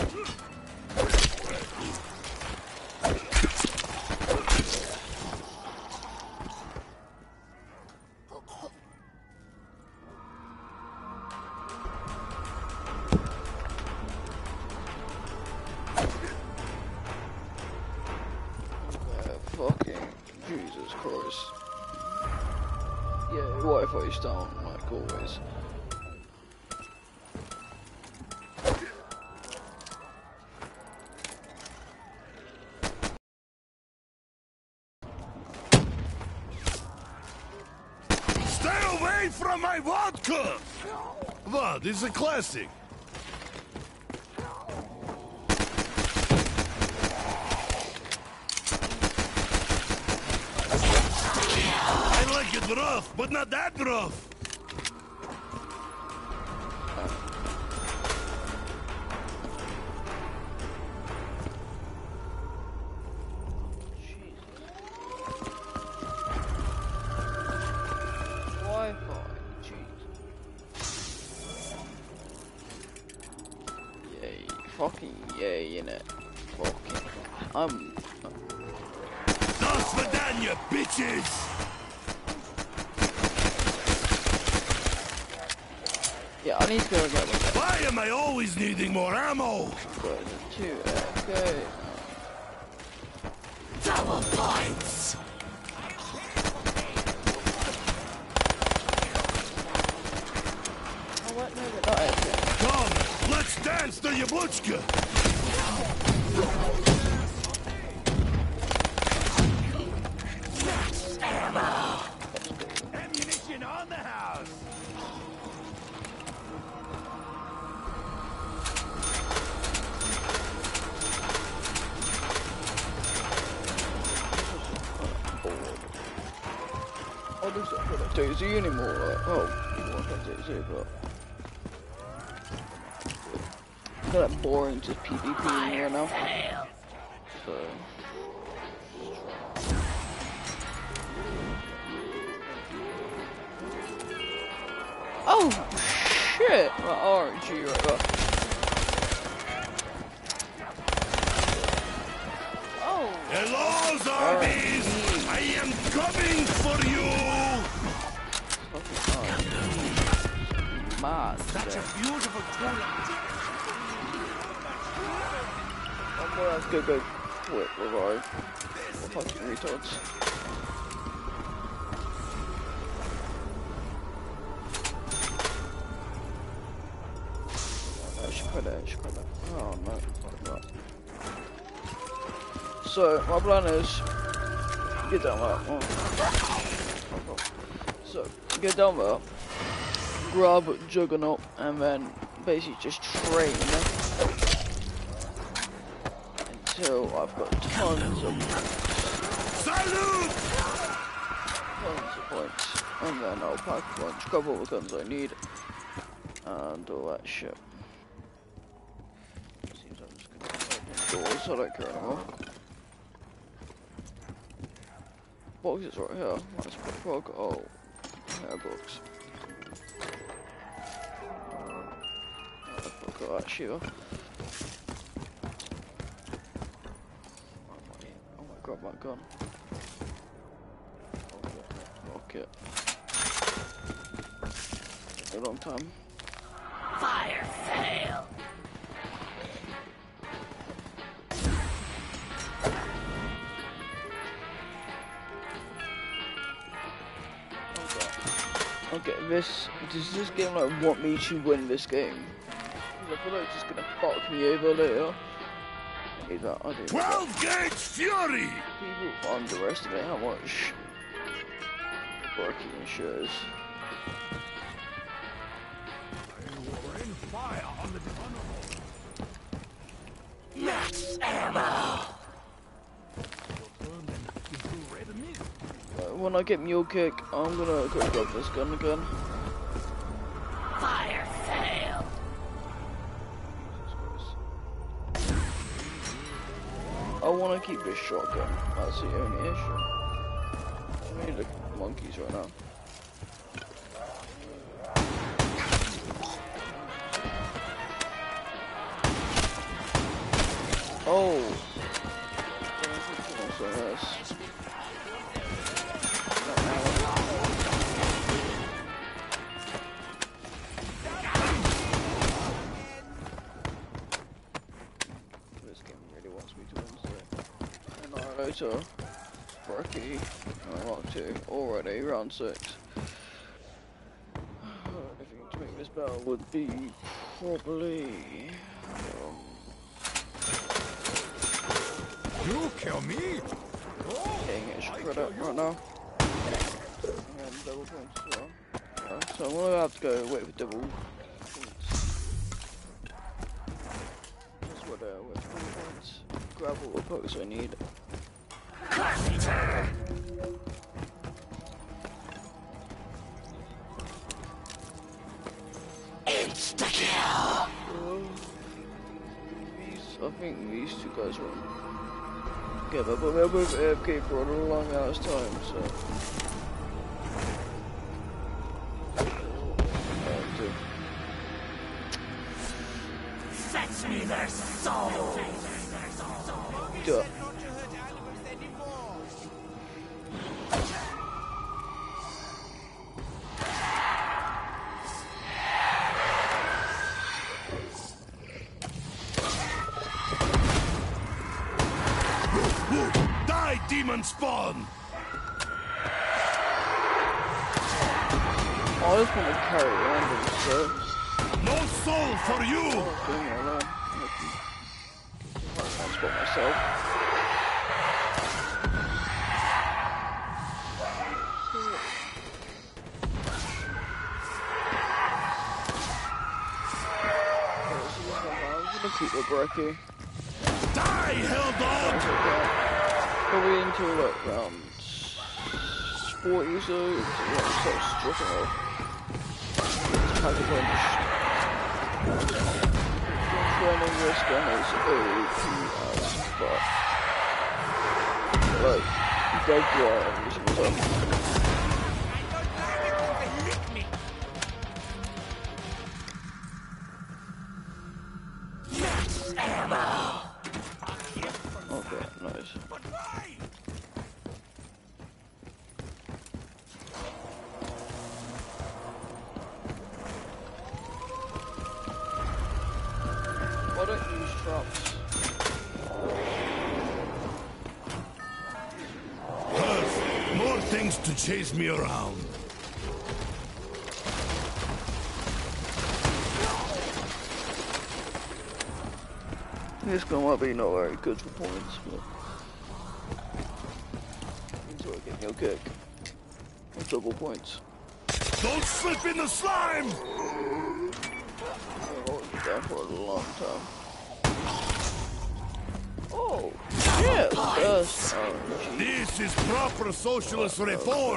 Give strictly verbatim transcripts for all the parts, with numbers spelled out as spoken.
Fucking Jesus Christ. Yeah, Wi-Fi's down like always. Stay away from my vodka! What is a classic? Rough, but not that rough. Wi-Fi, jeez. Yay, fucking yay, innit? Fucking, I'm... Das Vidania, bitches! Yeah, I need to go and get one. Why am I always needing more ammo? Go to uh, go. Double points. Oh, what? No, but not it. Come, let's dance the Yabluchka. Max ammo. Ammunition on the house. Oh, there's not good at DayZ anymore. Like, oh, you want that DayZ, but it's kind of boring to PvP right now. So. Oh shit! My R N G right there. Oh. Hello, zombies! I am coming for you! Such a beautiful tool. I'm gonna have to go go quick, revive. Fucking retards. I should put it, I should put it. Oh no, fuck that. So, my plan is get down there. Oh. So, get down there, grab Juggernaut, and then basically just train until I've got tons of Salute! tons of points, and then I'll pack a bunch, grab all the guns I need, and all that shit. Seems I'm just gonna open doors, I don't care anymore. Boxes right here. That's pretty cool. Oh, hair box. I forgot that shooter. I might grab my gun. Okay. Okay. Take a long time. Fire sale. Okay, this, does this game like want me to win this game? Because I feel like it's just gonna fuck me over later. I need that, I do. twelve gauge Fury! People underestimate how much working shit is. Fire on the Max ammo. When I get Mule Kick, I'm gonna go grab this gun again. Fire sale. I want to keep this shotgun. That's the only issue. I need the monkeys right now. Oh. So yes. This game really wants me to win today. Annihilator. Rocky. Rock two. Already round six. Anything to make this battle would be probably. Um, You kill me? Getting it credit right now. And double points as well. Yeah, so I'm gonna have to go wait for double points. That's what uh, with three points. Grab all the pokes I need. Cluster. Insta-kill. Uh, these, I think these two guys were together, but they're both A F K for a long ass time, so. Fetch me their soul. Yeah. Die, demon spawn! I just want to carry around them, so. No soul for you! Oh, doing all that. I can't spot myself. I'm gonna keep the Brekkie. Die, Helldog! Probably until like round forty, so it's like start stripping off. It's kind of punished. Running this gun is O P as fuck. Like, dead dry every single time. Max ammo. Okay, nice. Why don't you use traps? More things to chase me around. This gun might be not very good for points, but until I get your kick. Or double points. Don't slip in the slime! I've already been there for a long time. Oh, yeah, that's oh, This is proper socialist reform!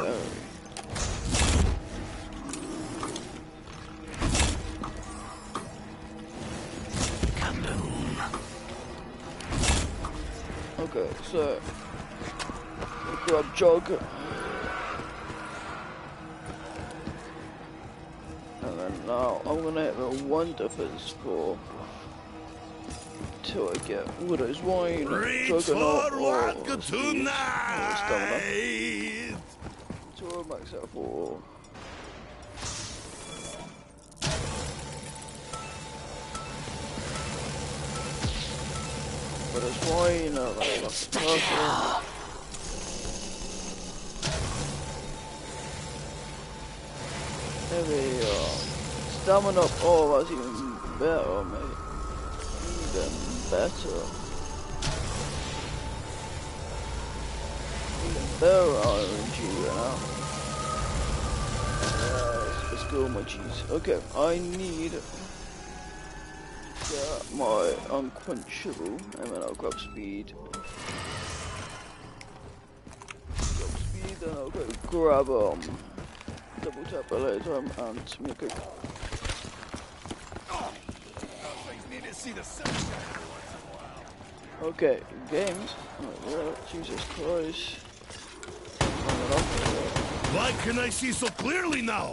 Okay, so grab jog. And then now I'm gonna hit the one defense score till I get Widow's Wine, Reach Juggernaut, for or vodka Speed, or Stamina. tonight! So I'll max out for Widow's Wine, uh, that's perfect. There we go. Stamina, oh that's even better, mate. Even better. Even better R N G right now. Yes, let's go my G's. Okay, I need to get my unquenchable, and then I'll grab speed. Grab speed, then I'll go grab um double tap a later time and make a okay, games. Oh, yeah, Jesus Christ. Why can I see so clearly now?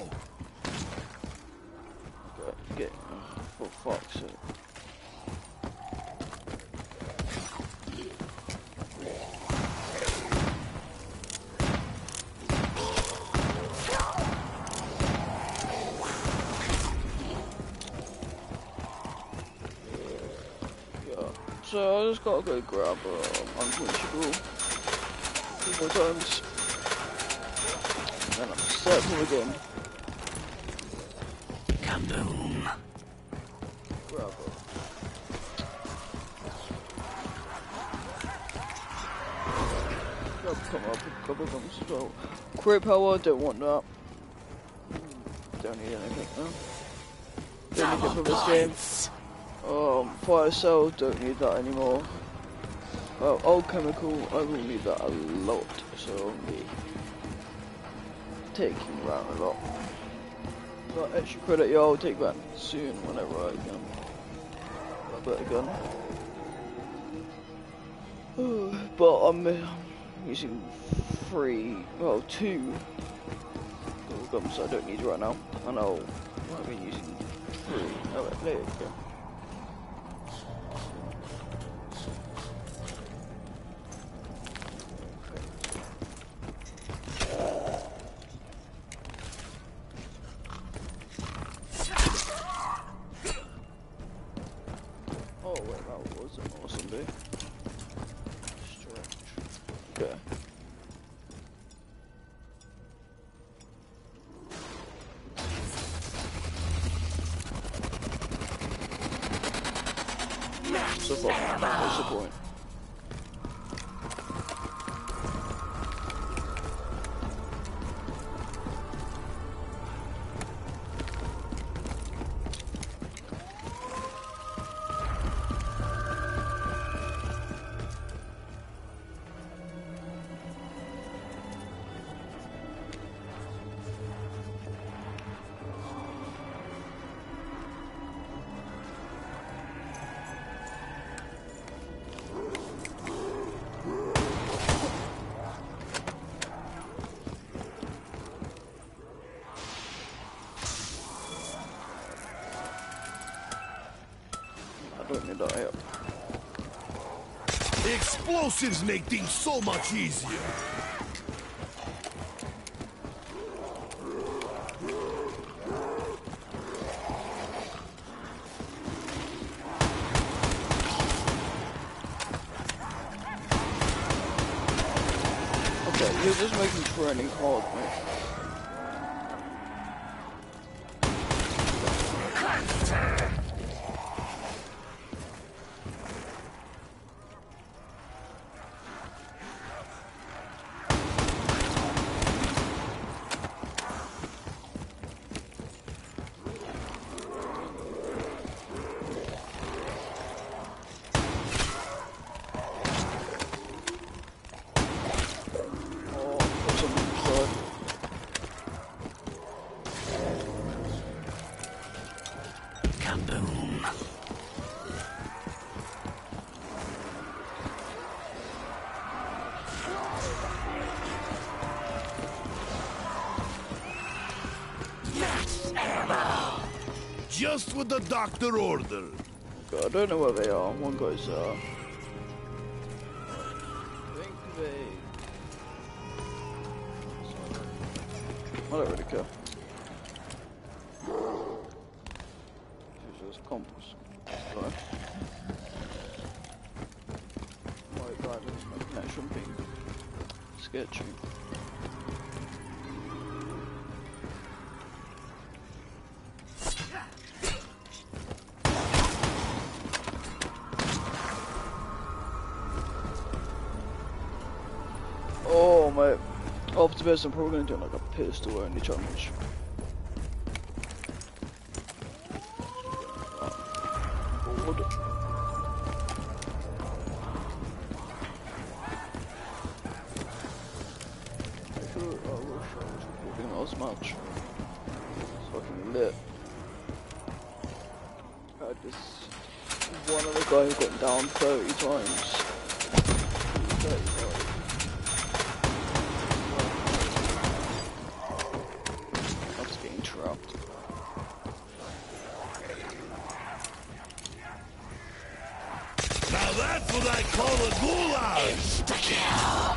Okay, get, oh, for fuck's sake. So I just gotta go grab um, Unquenchable two more times. And then I'm set for the game. Kaboom. Grab it. Grab come up a couple of them as well. Crit power, don't want that. Don't need anything now. Don't need it for this game. Um, fire cell, don't need that anymore. Uh, old chemical, I will need that a lot, so I'll be taking around a lot. That extra credit, yeah, I'll take that soon whenever I can. A better gun. But I'm uh, using three, well, two double guns I don't need right now, and I'll I've been using three. Oh, there you go. So far, what's the point? Explosives make things so much easier. Okay, you're just making training hard, mate. Just what the doctor ordered. I don't know where they are. One guy's uh I think they I don't really care. It's just compass. So my bad is my connection being sketchy. Oh mate, after this I'm probably gonna do like a pistol only challenge. Board. I sure I wish I was recording that much. It's fucking lit. I had this one other guy who got down thirty times. thirty times. Now that's what I call a gulag! Insta-kill!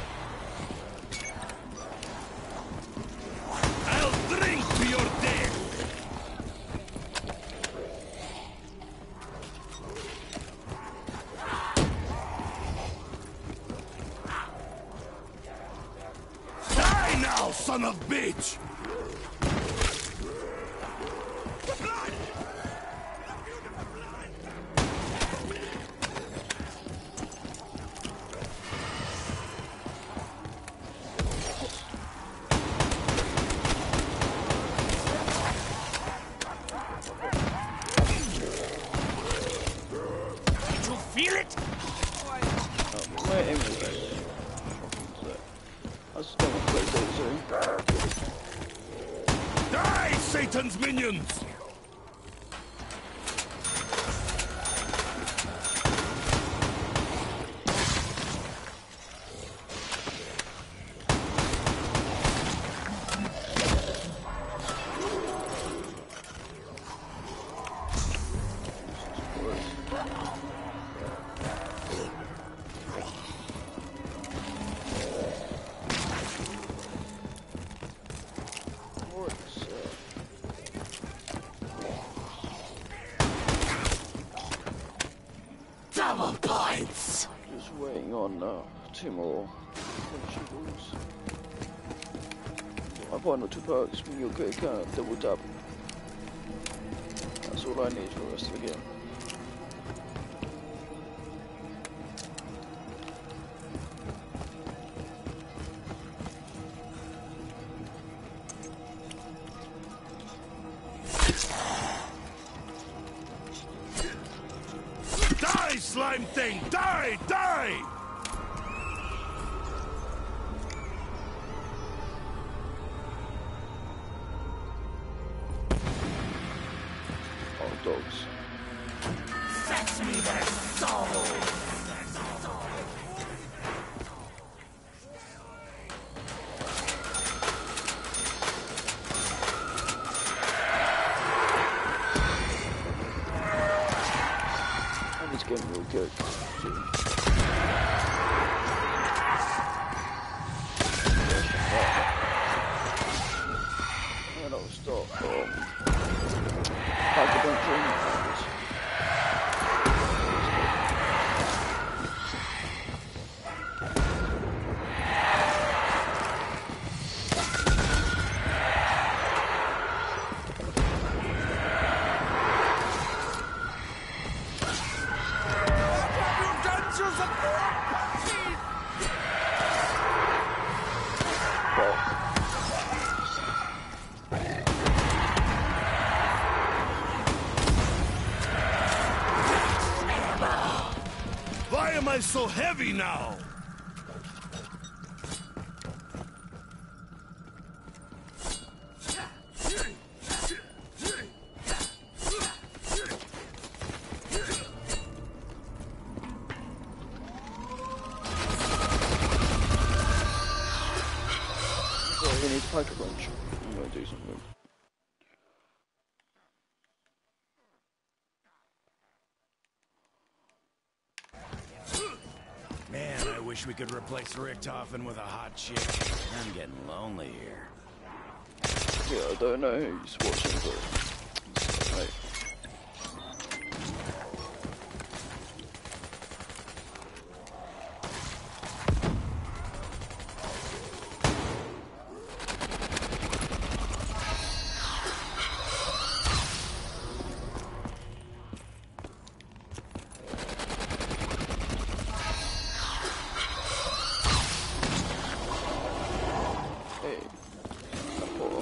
I'll drink to your death! son of bitch! Feel it? Oh, my aim is right there. I just don't want to play DayZ. Die, Satan's minions! Double points. Just waiting on uh, two more balls. My final two perks when you're quick uh, double tap. That's all I need for the rest of the game. Die, slime thing! Die! Die! Oh, dogs. Fetch me their soul. I'm just getting real good. And I'll stop. Um, back to bunch Why am I so heavy now? So we need to pack a bunch. I'm gonna do something. Man, I wish we could replace Richtofen with a hot chick. I'm getting lonely here. Yeah, I don't know who's watching, but right. Hey, Apollo.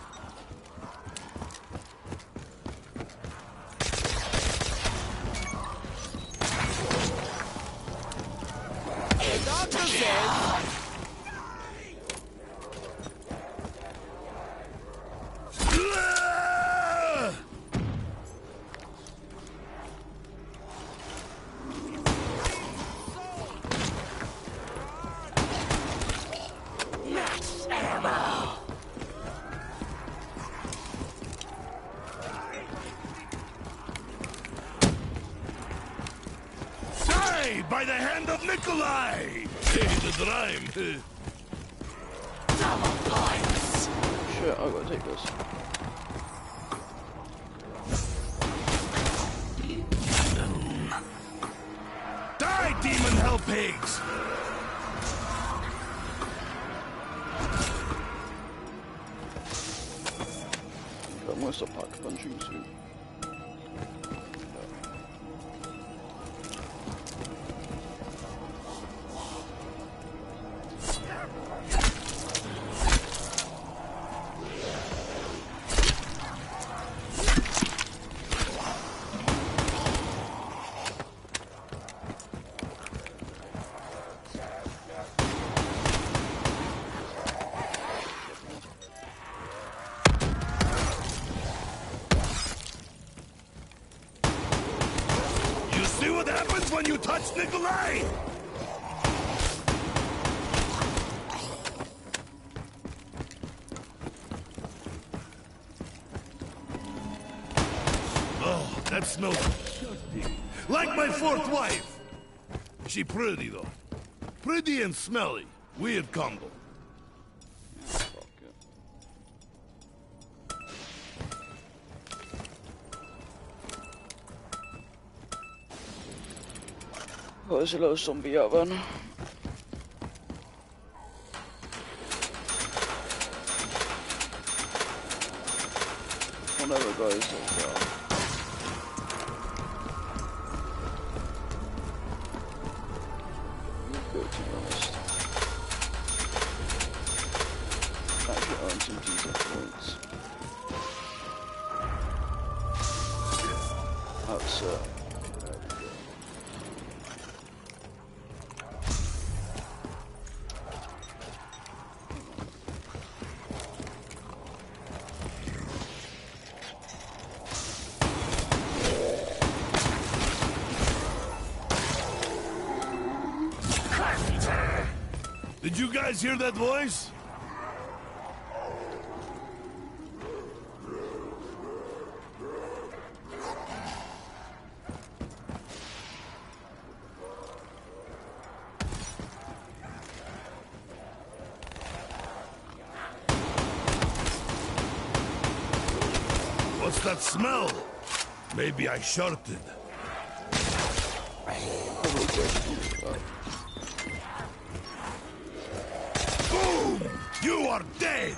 Max ammo. Die by the hand of Nikolai! Hey, the rhyme. Double points. Shit, I gotta take this. Die, demon hell pigs! gonna stop pack punching soon. When you touch Nikolai! Oh, that smells like my fourth wife. She pretty though. Pretty and smelly. Weird combo. Oh, there's a little zombie oven. Whatever goes so far. Good, to be honest. Actually, earn some decent points. That's uh. Did you guys hear that voice? What's that smell? Maybe I shorted. Boom! You are dead!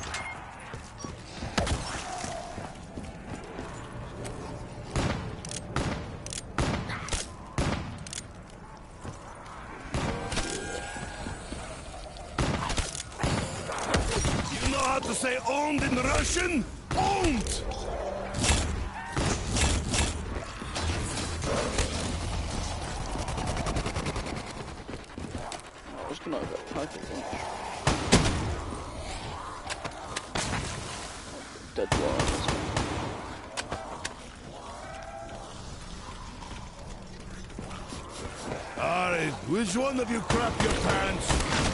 You know how to say owned in Russian? Owned! I was gonna get pack a bunch. Dead wires. Alright, which one of you crap your pants?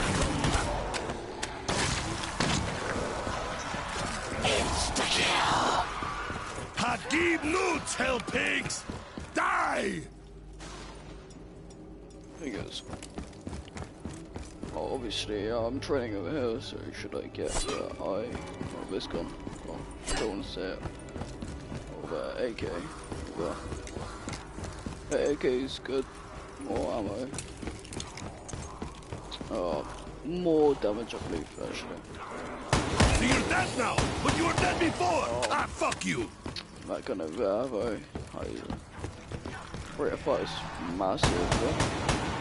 Insta-kill! Hakim Newts, hell pigs! Die! He goes. Well, obviously, uh, I'm training over here, so should I get the uh, eye or this gun? Well, I don't want to say it. Or the A K. Or the, the A K is good. More ammo. Uh, more damage, I believe, actually. So you're dead now, but you were dead before! Oh. Ah, fuck you! That kind of ammo, I rate of fire is massive, but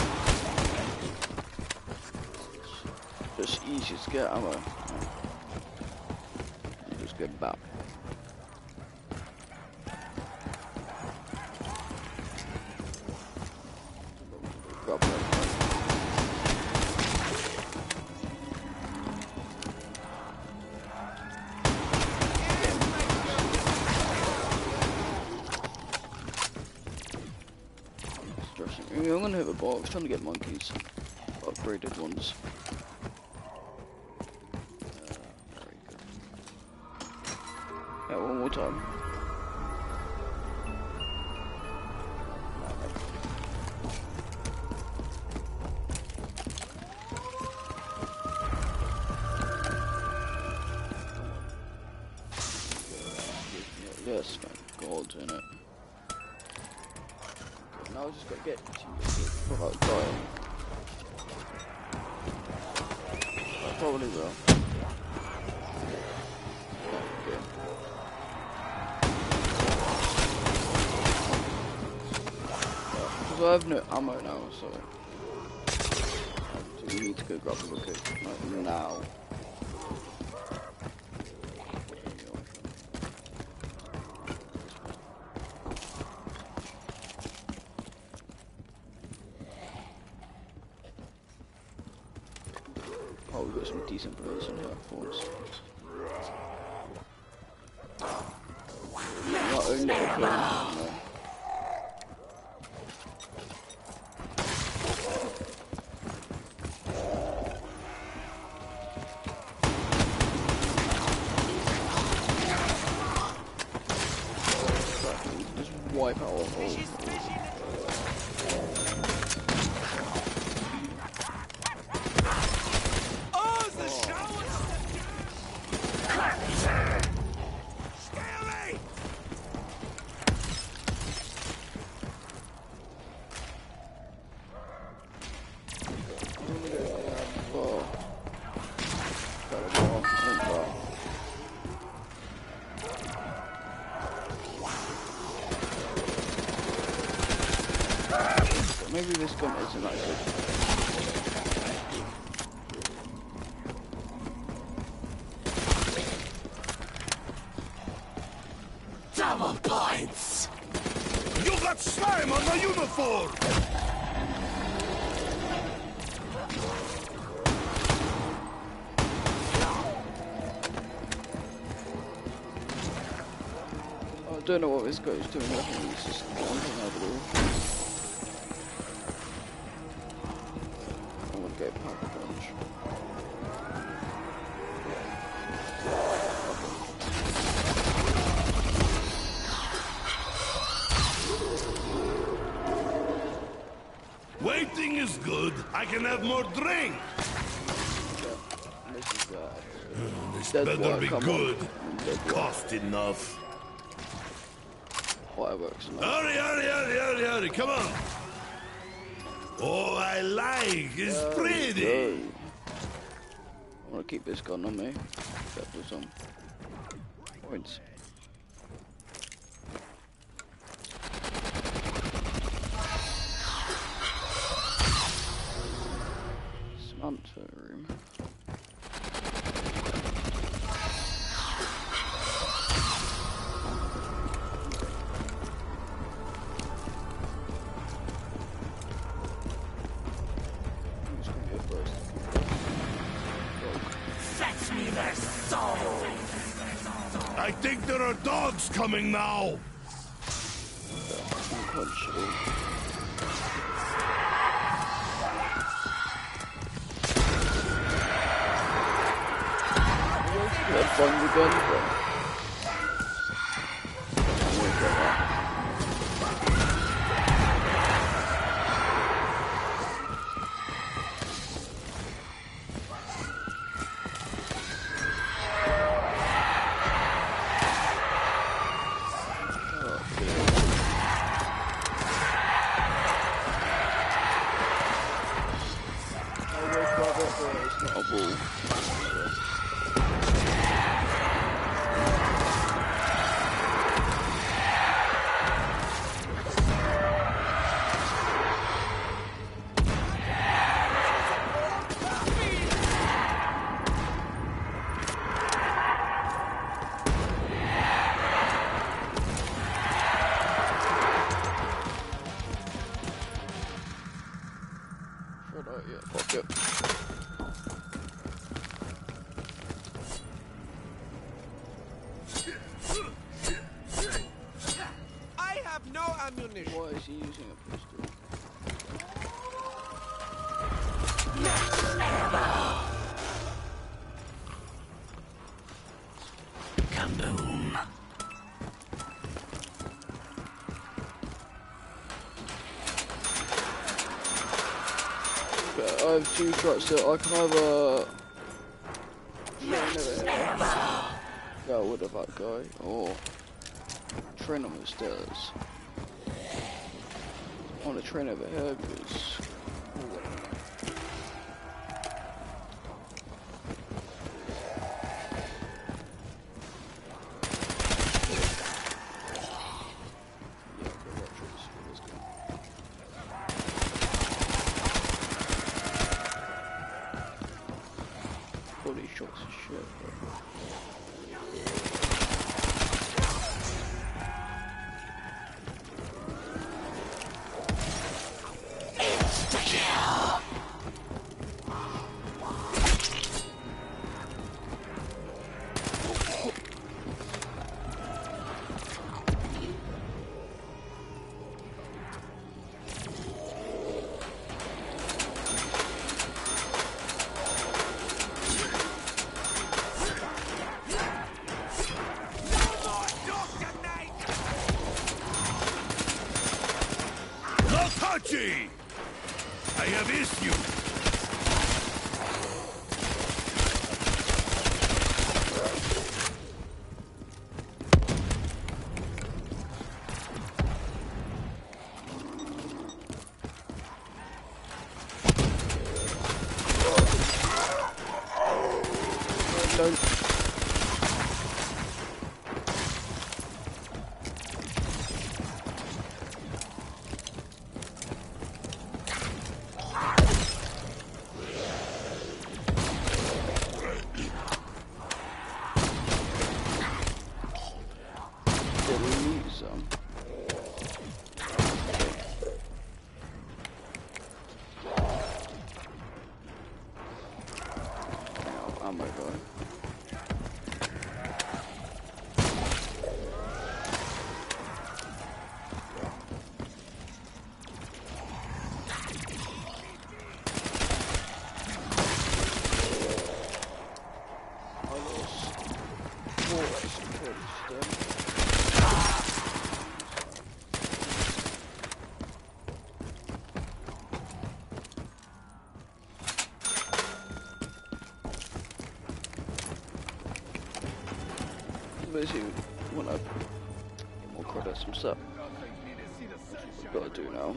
it's just easy to get ammo. You just get bap. Grab that. I'm gonna hit the box, trying to get monkeys. Upgraded ones. Uh, very good. Yeah, one more time. Yes, man, gold in it. Now I just gotta get to you without dying. I probably will. Okay. Because I have no ammo now, so... So you need to go grab a bucket, like, now. Oh, we've got some decent players in here, forwards. Not only no. Just wipe out all of them. Maybe this gun isn't that good. Double points! You got slime on my uniform! I don't know what this guy's doing. I think he's just jumping over the wall. I'm gonna go pack a bunch. Waiting is good. I can have more drink. This is bad. This Dead better wire, be come good. on. Dead wire. Cost enough. Fireworks. Man. Hurry, hurry, hurry, hurry, hurry. Come on. Oh, I like. It's There we pretty. go. I want to keep this gun on me. Except for some points. Samantha room. Who's gonna go first? Fetch me their soul! I think there are dogs coming now. Punch it. Let's find the gun from. It's not a ball. Shut up, yeah, fuck it. I have no ammunition. Why is he using a pistol? Kaboom. Okay, I have two trucks, so I can either go with that guy or train on the stairs. I want to train over here because Piece of shit, bro. Hachi! I have issues! Don't. Delete some. Oh my god. I lost four extra kills. Basically, when I get more credits and stuff, what I've got to do now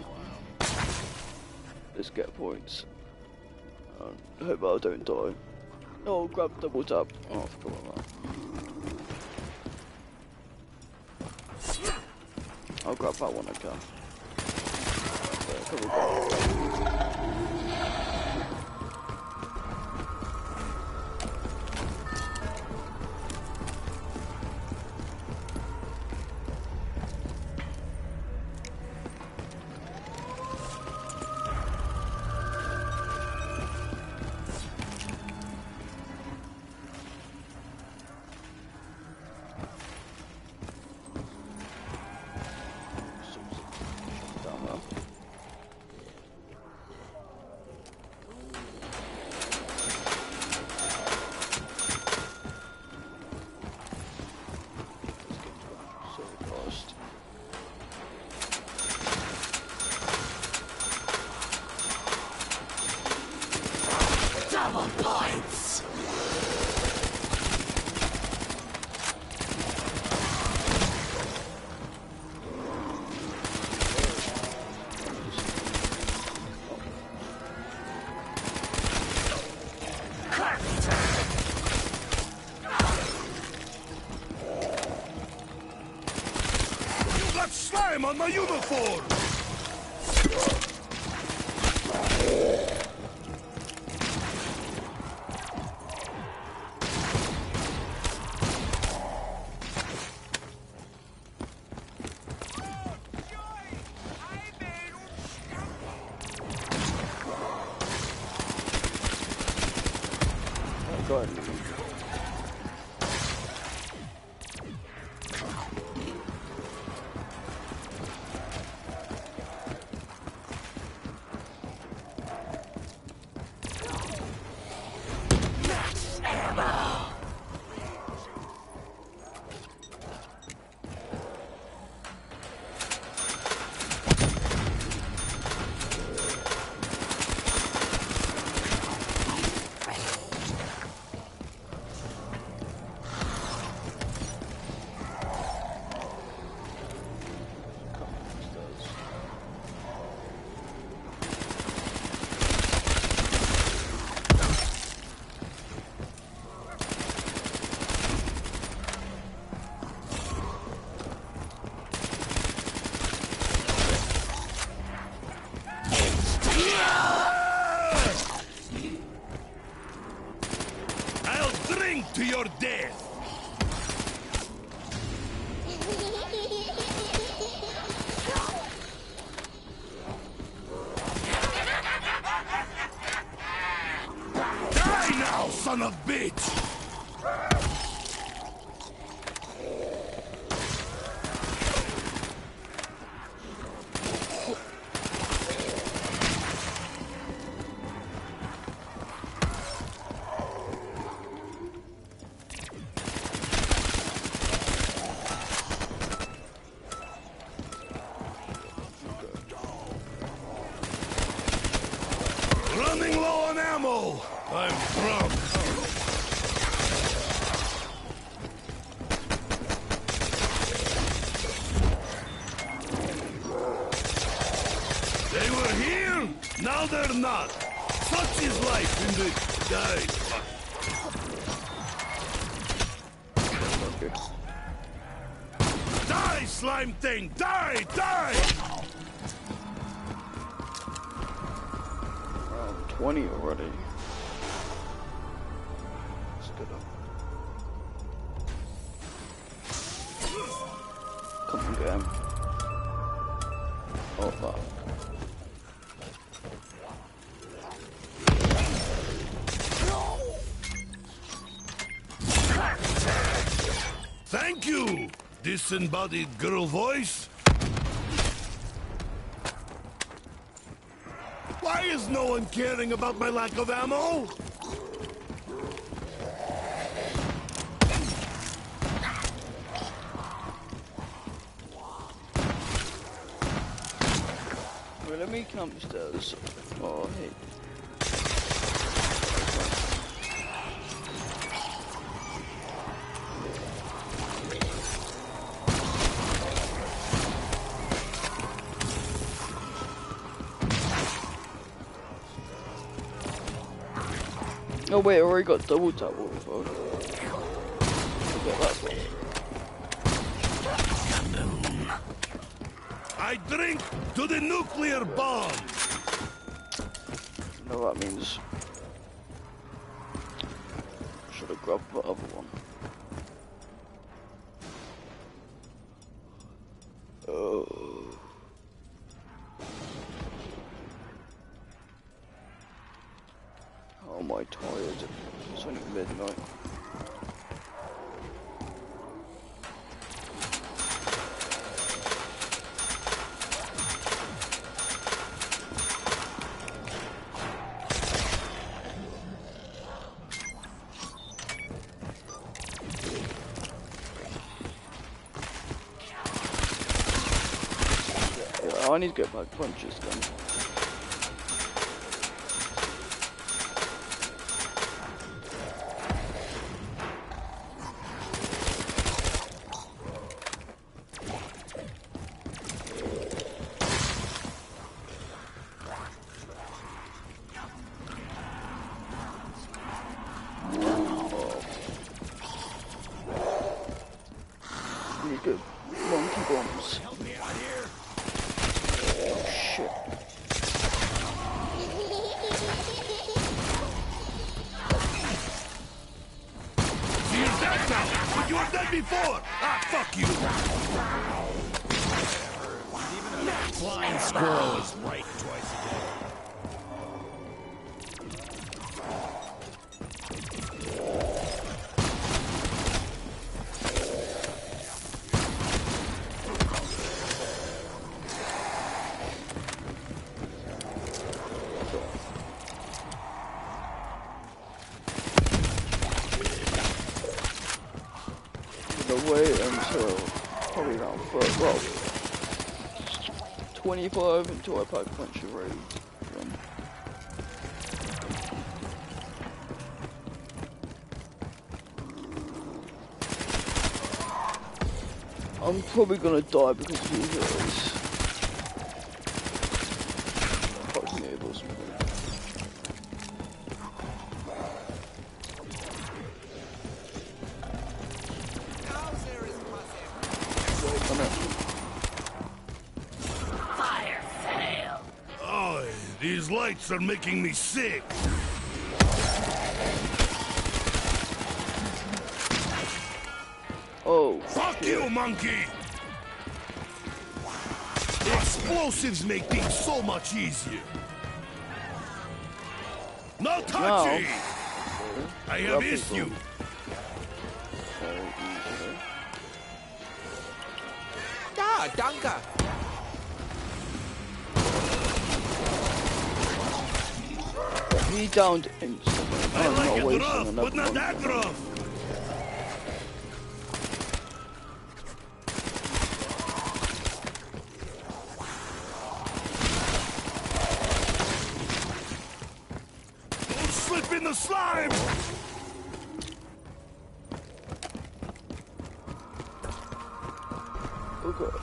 is get points. I hope I don't die. Oh, grab double tap. Oh, I forgot about that. I'll grab that one again. Yeah, probably grab. Down there. So fast. Double points! You got slime on my uniform! Oh god. Max ammo! your death. Die now, son of bitch! Running low on ammo! I'm drunk. They were here, now they're not. Such is life in the... Die. Die, slime thing! Die! Die! twenty already. Let's get up. Come on, game. Oh, fuck. Thank you, disembodied girl voice. Why is no one caring about my lack of ammo? Well, let me come upstairs. Oh, hey. Oh wait, I already got double tap waterfall. Forget that one. I drink to the nuclear bomb. You know what that means? Should have grabbed the other one. Oh. Oh, am I tired? It's only midnight. Yeah, I need to get back punches then. Need good monkey bombs. Help me out here. Oh shit. See, you're dead now, but you were dead before. Ah, fuck you. Even a flying squirrel is right twice a day. Gonna wait until probably around foot, well, twenty-five until I pack punch you ready. Then. I'm probably gonna die because of these guys. Fuck me, it was me. Fire fail. Oh, these lights are making me sick. Fuck you, monkey! Explosives make things so much easier. No touchy! No. I have Rub issue. people. Very easily. Da, danke. He downed instantly. I I'm like not it wasting rough, another but not one. that rough. Don't slip in the slime! Okay.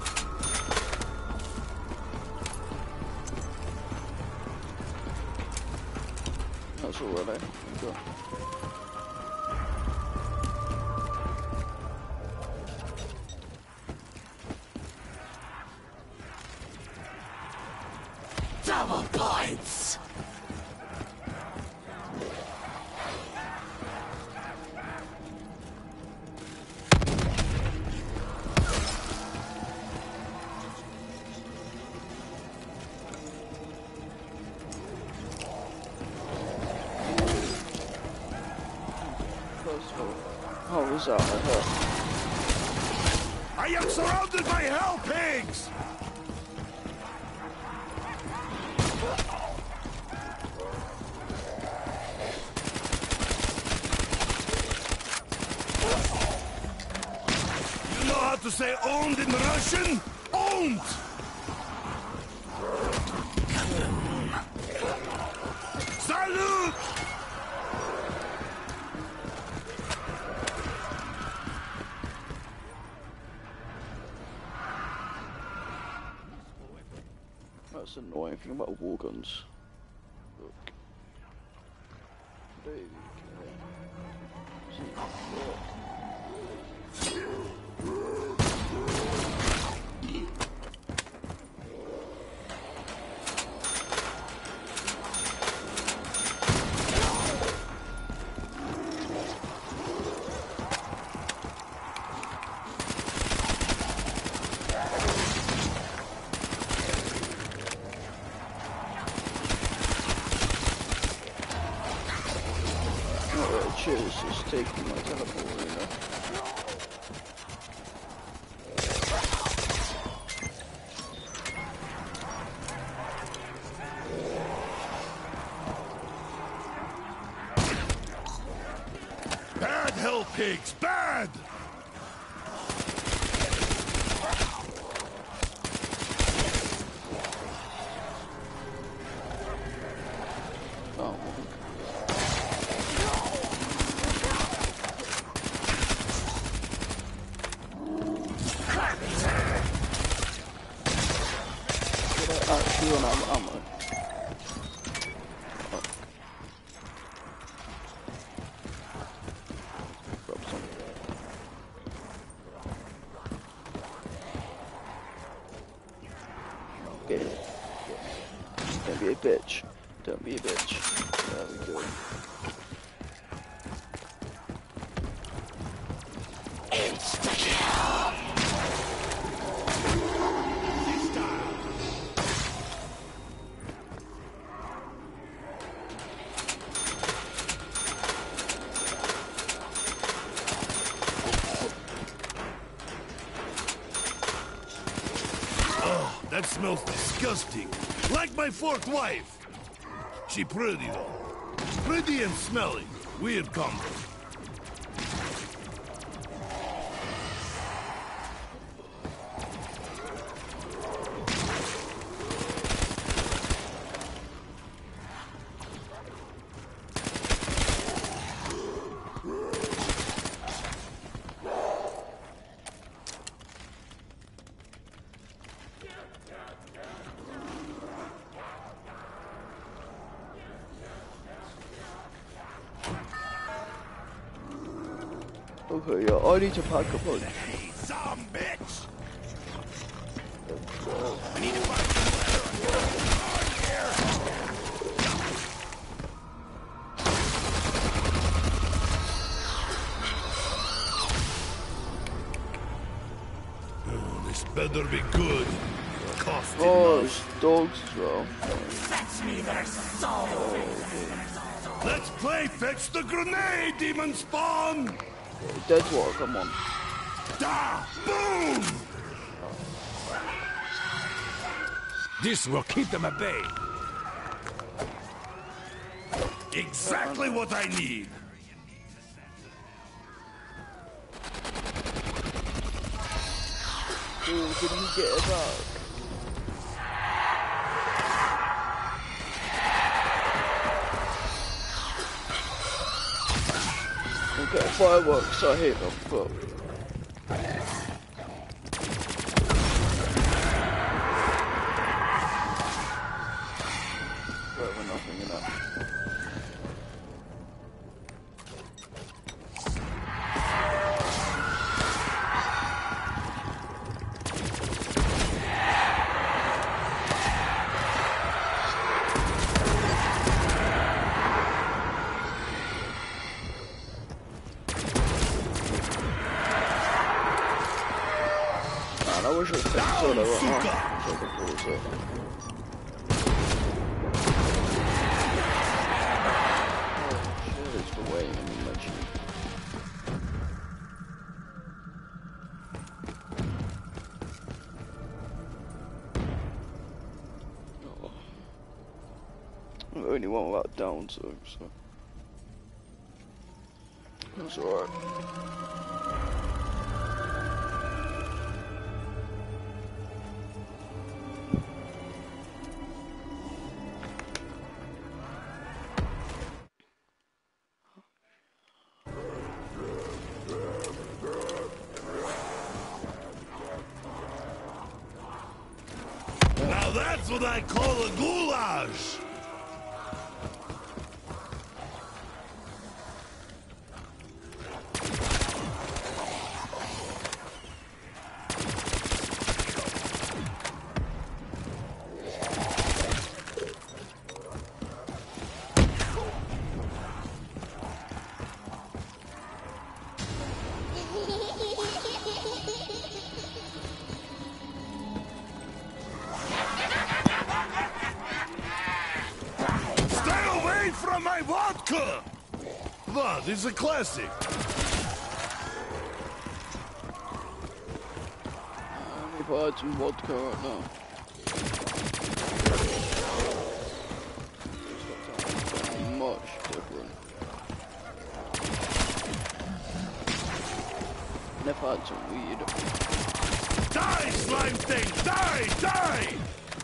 That's all right, eh? Okay. Double points. How was that? I hurt. I am surrounded by hell pigs! You know how to say owned in Russian? Owned! Salute! That's the annoying thing about war guns. Look. There you go. See, look. Cheers, just taking my teleport, you know. Bad hell pigs, bad! Oh, actually run out of ammo. Oh. Grab some. Okay. Don't be a bitch. Don't be a bitch. There we go. Insta-kill. That smells disgusting. Like my fourth wife. She pretty though. Pretty and smelly. Weird combo. Okay, yeah, I need to pack a punch. Hey, some bitch! I need to find better be good. Cost Oh, enough. it's dogs as well. Fetch me their souls! Let's play fetch the grenade, demon spawn! Deadwater, come on. Da! Boom! This will keep them at bay. Exactly what I need. Ooh, did he get it back? Okay, fireworks, I hate them, but... Better nothing in that. Man, I wish I could sort of right now. So I could pause it. The way I'm imagining. Oh. I'm the only one without down, so, so. That's alright. Now that's what I call a goulash! From my vodka! That is a classic. Let me buy some vodka right now. It's not much different. Never had some weed. Die, slime thing! Die! Die!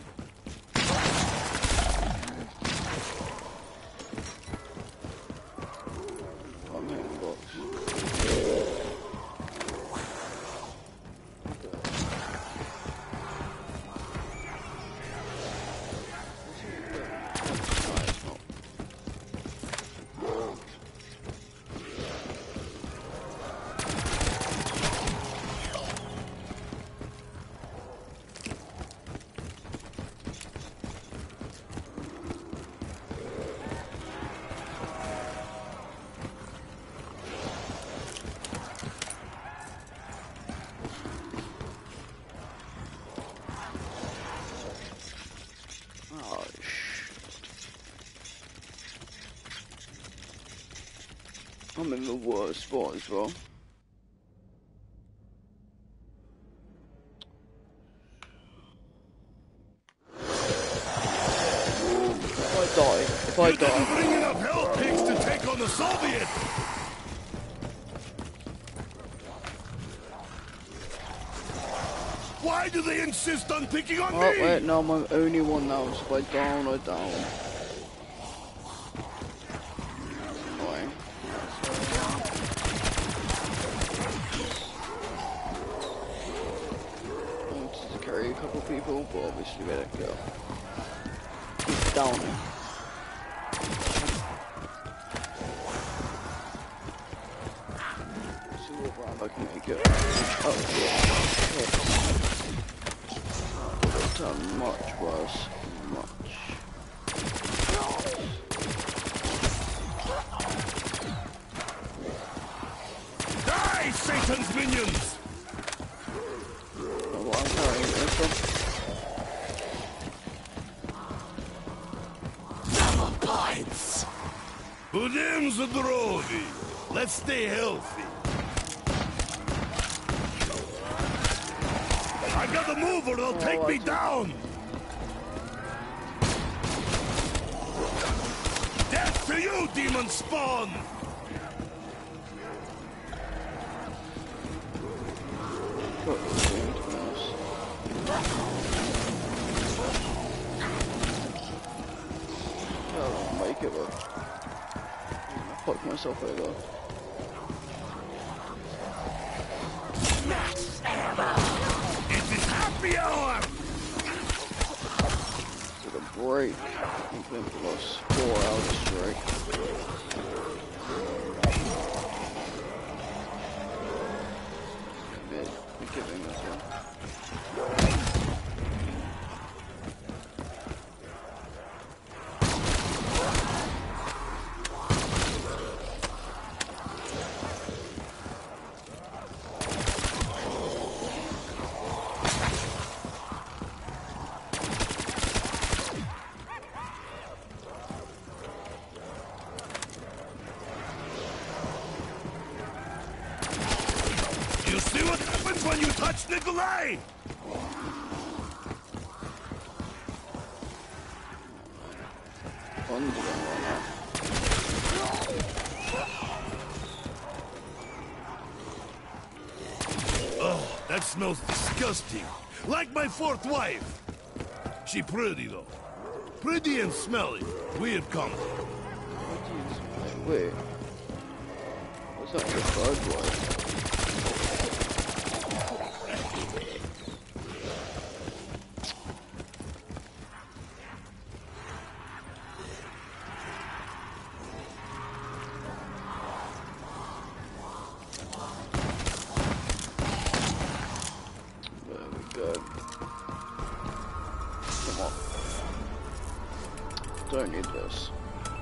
I'm in the worst spot as well. If I die, if I You didn't die. bring enough hell pigs to take on the Soviets! Why do they insist on picking on Oh me? wait, no, I'm the only one now, so if I down, I down. Annoying. I wanted to carry a couple people, but obviously we let go. Keep downing. See what round I can make it. Oh shit. It's done much worse. Much. Die, Satan's minions! Oh, well, I'm carrying Budem zdrovi. Let's stay healthy. I gotta move or they'll take me down. Death to you, demon spawn. I'll make it, but fuck myself over. It is happy hour. Took a break. I think we lost four hours straight. Yeah, we're giving this one. You see what happens when you touch Nikolai? Fun to them right now. Oh, that smells disgusting. Like my fourth wife. She pretty though. Pretty and smelly. Weird combo. Wait. What's that your third wife? Don't need this.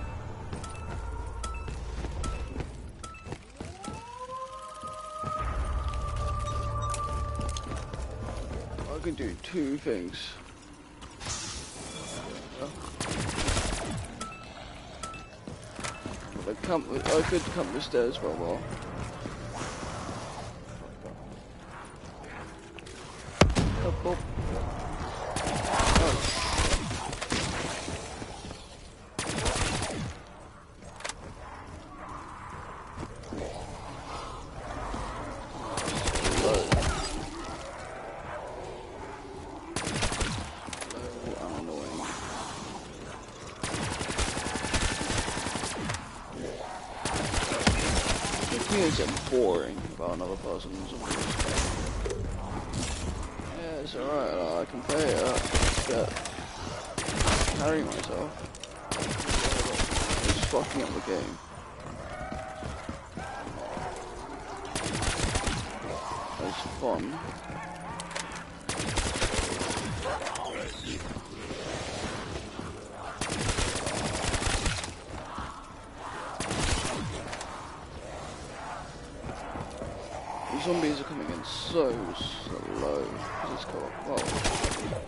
I can do two things. I come. I could come the stairs for a while. Up, up. It's boring about another person's abuse. Yeah, it's alright, I can play it, I just get carry myself. Just fucking up the game. It's fun. Zombies are coming in so slow. This is cool. Well,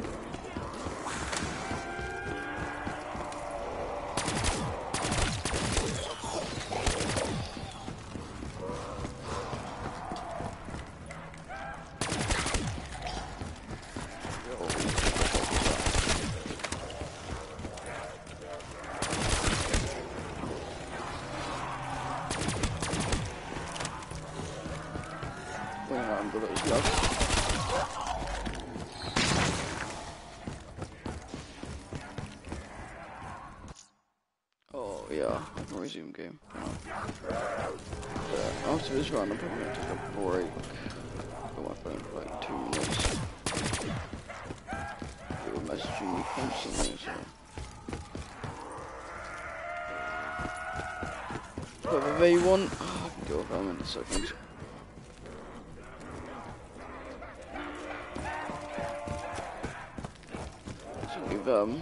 oh yeah, I can resume game. Yeah, after this run, I'm probably gonna take a break. Got my phone for like two minutes. They were messaging me constantly, so. Whatever they want, I can go with them in a second. Them.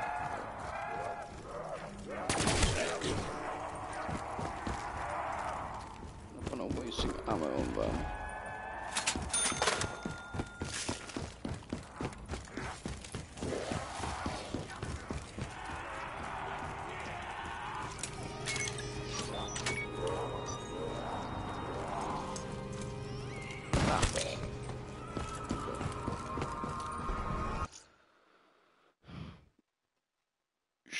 I'm not wasting ammo on them.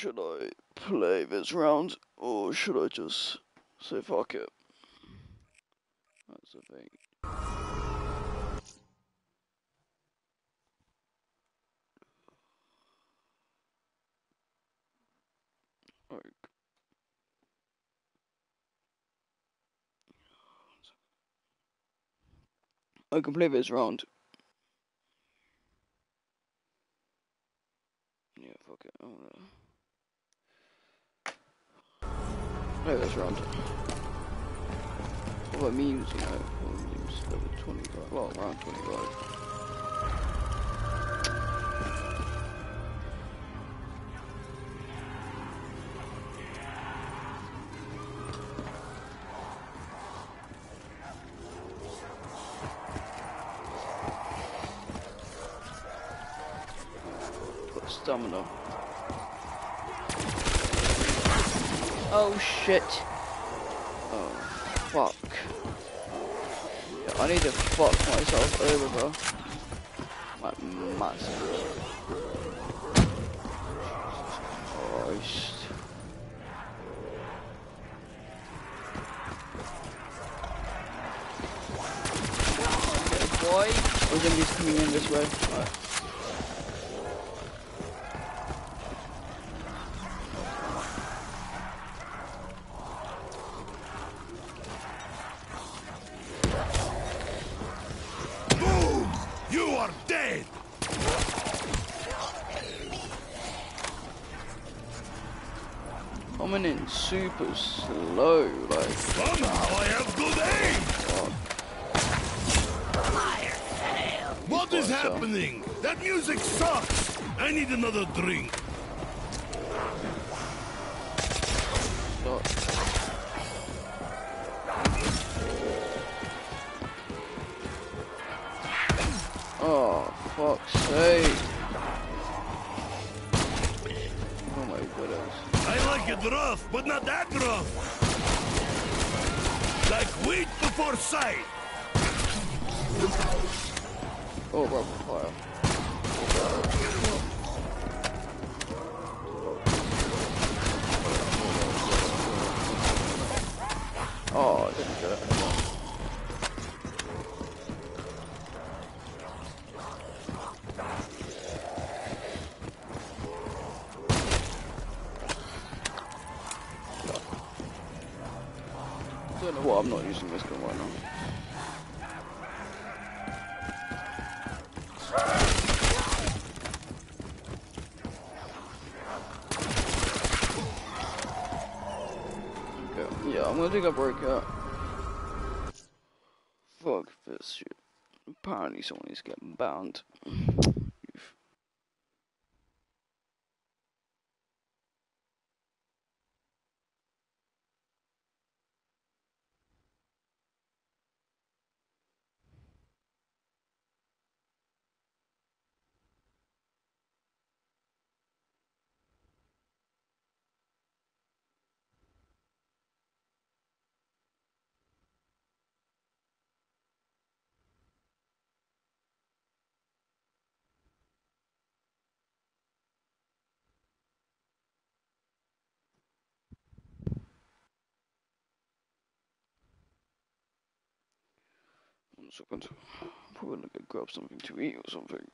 should I play this round, or should I just say fuck it? That's the thing. Like, I can play this round. Yeah, fuck it. I wanna play this round. What about memes, you know? What memes? Level twenty-five. Well, around twenty-five. Got stamina. Oh shit. Oh, fuck. Yeah, I need to fuck myself over, bro. Like, massive. Christ. Okay, boy. Oh, zombies coming in this way. Right. Dead! Coming in super slow, like. Somehow I have good aim! What is happening? That music sucks! I need another drink. Stop. Oh, fuck's sake. Oh my goodness. I like it rough, but not that rough. Like wheat before sight. Oh, rapid fire. Oh, I didn't get it. I don't know what, I'm not using this gun right now. Okay, yeah, I'm gonna think I broke out. Fuck this shit. Apparently someone is getting banned. One second. I'm probably gonna go grab something to eat or something.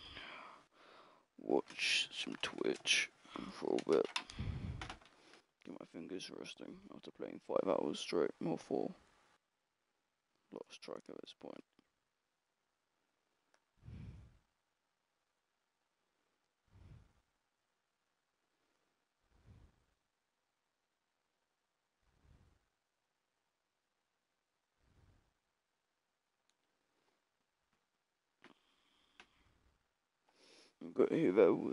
Watch some Twitch for a bit. Get my fingers resting after playing five hours straight, or four. Lost track at this point. Got Hugo.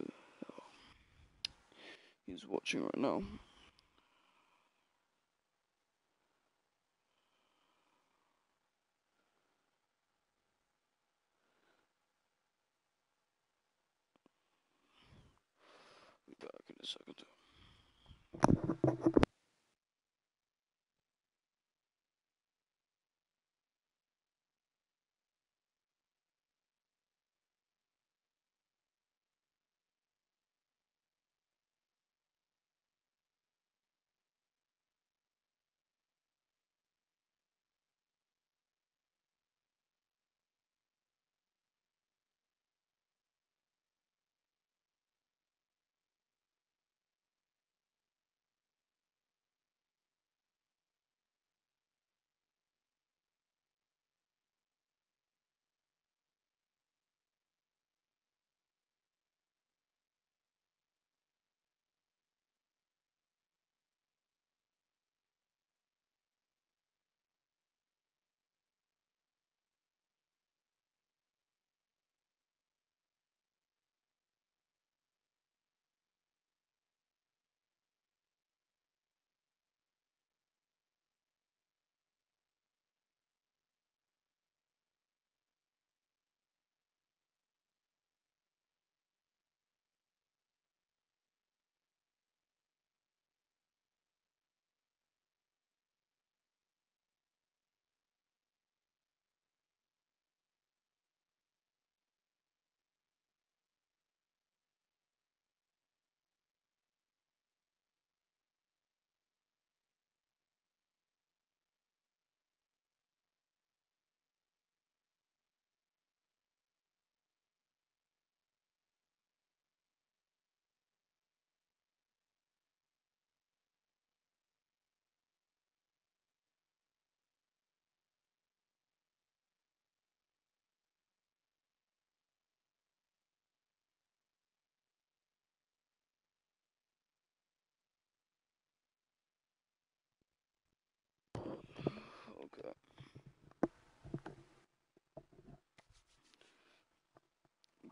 He's watching right now. Be back in a second.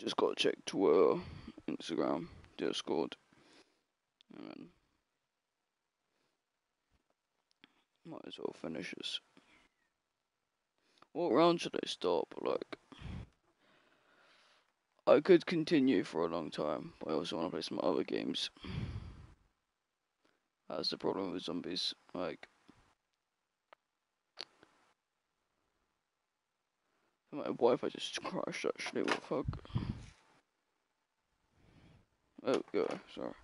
just gotta check Twitter, Instagram, Discord, and then might as well finish this. What round should I start? Like, I could continue for a long time, but I also want to play some other games. That's the problem with zombies. Like, my Wi-Fi just crashed actually. What the fuck? There we go. Sorry.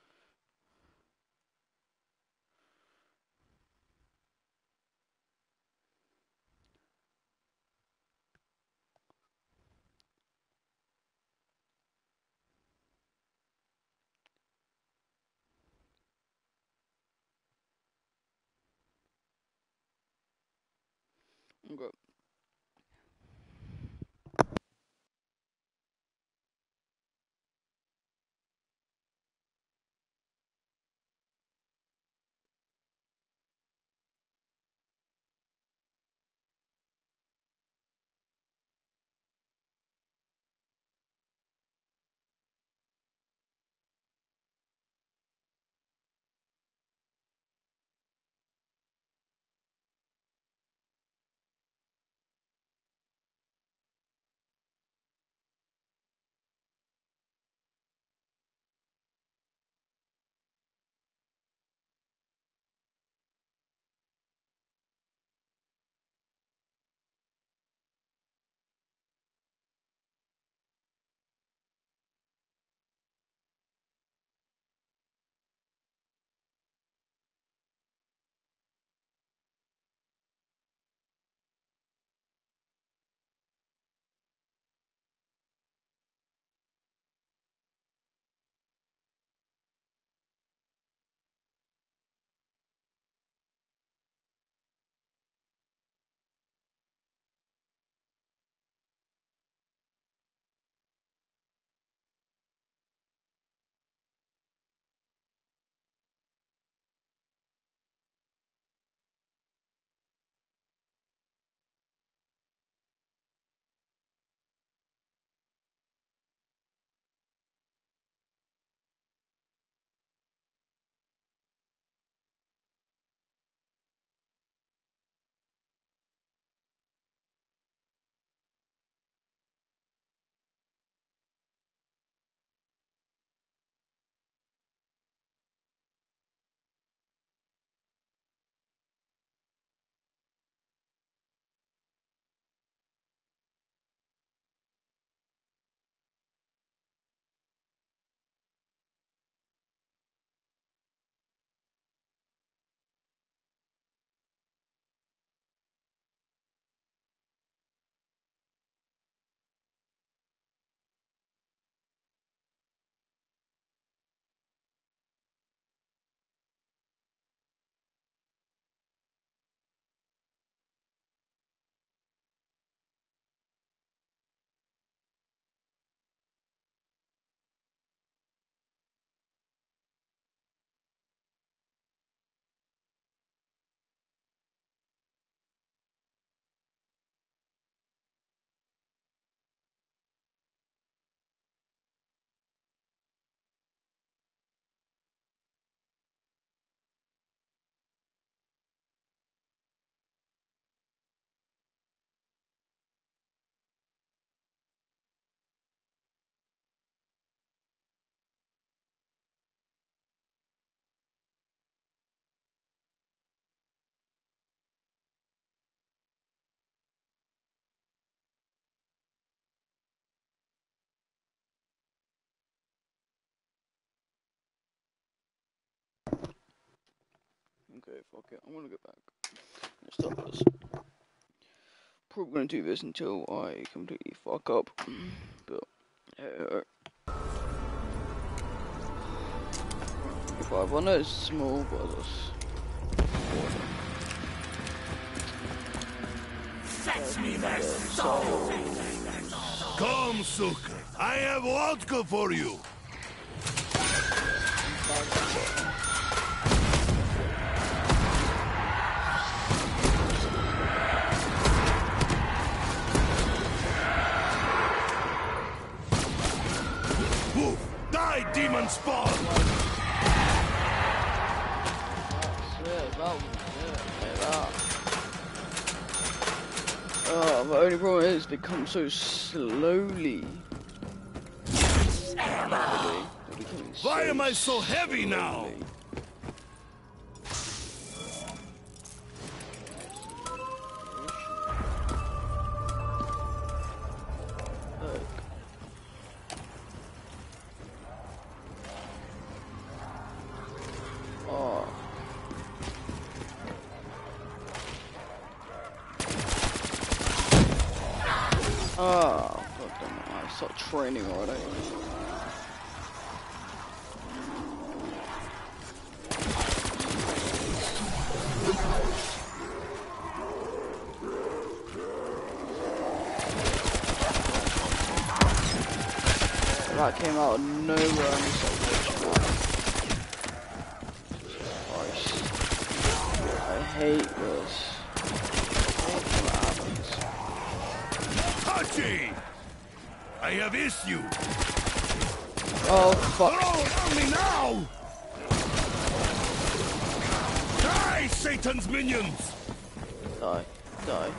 Okay. Okay, fuck it. I'm gonna go back. Let's stop this. Probably gonna do this until I completely fuck up. But, uh, five. I know it's small, but it's. Fetch me their souls! Come, sucker. I have vodka for you. That was it, that. Oh, the only problem is they come so slowly. Slowly. Why am I so heavy now? Oh, god damn it, I start training already. That came out of nowhere and it's like watching that. Christ. I hate this. I have issue. Oh fuck! Throw on me now! Die, Satan's minions! Die, die.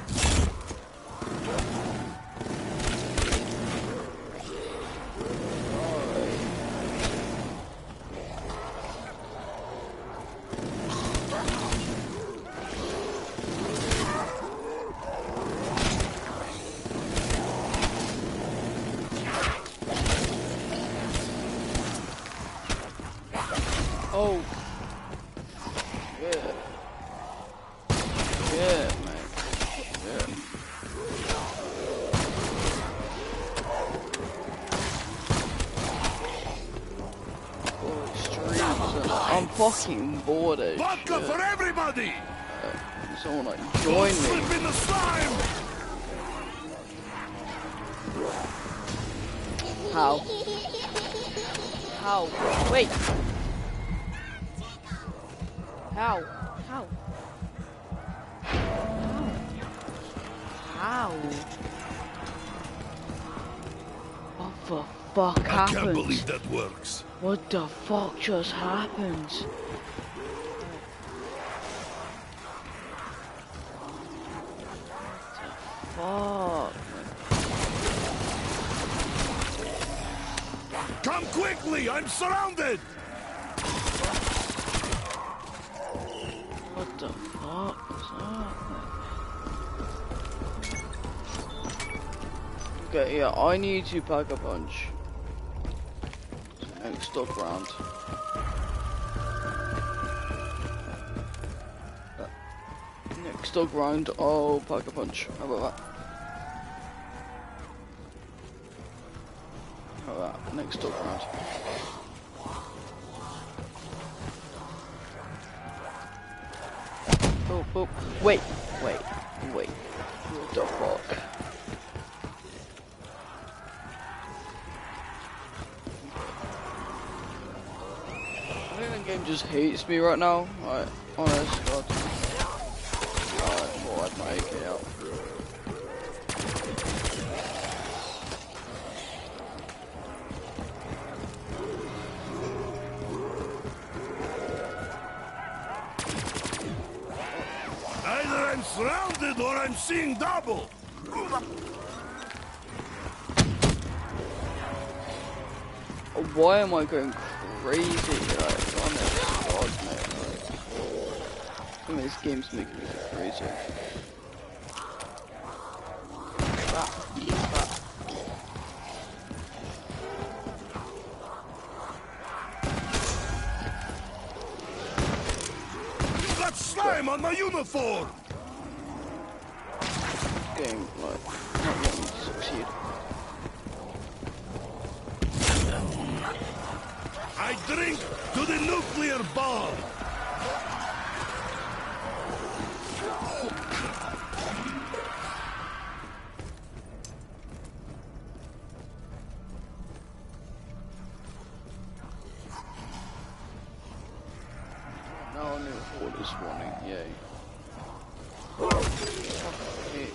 Oh. Yeah. Yeah, man. Yeah. Oh, streams. I'm fucking bored as Vodka shit. for everybody! Uh, someone like join me. Slip in the slime! How? How? Wait. How? How? How? What the fuck I happened? can't believe that works. What the fuck just happened? What the fuck? Come quickly! I'm surrounded! What the fuck was that? Okay, yeah, I need to pack a punch. Next stop round. Uh, next stop round, I'll pack a punch. How about that? How about that? Next stop round. Oh, oh, wait, wait, wait. What the fuck? I think the game just hates me right now. Alright, honest god. Alright, well, I'd my A K out. Either I'm surrounded or I'm seeing double! Why am I going crazy? Like, honest god, mate. Like, I mean, this game's making me go crazy. Ah, ah. You got slime on my uniform! Game, like, not letting me succeed. I drink to the nuclear bomb! Now I know what is spawning, yay. Fuck it.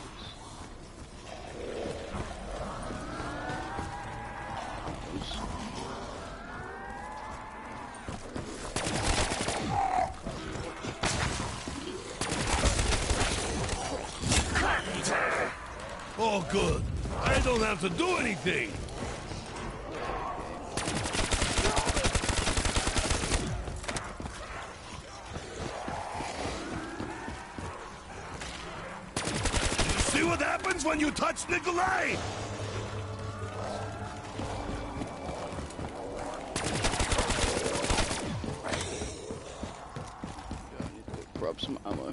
Oh, good. I don't have to do anything. You see what happens when you touch Nikolai? Grab some ammo.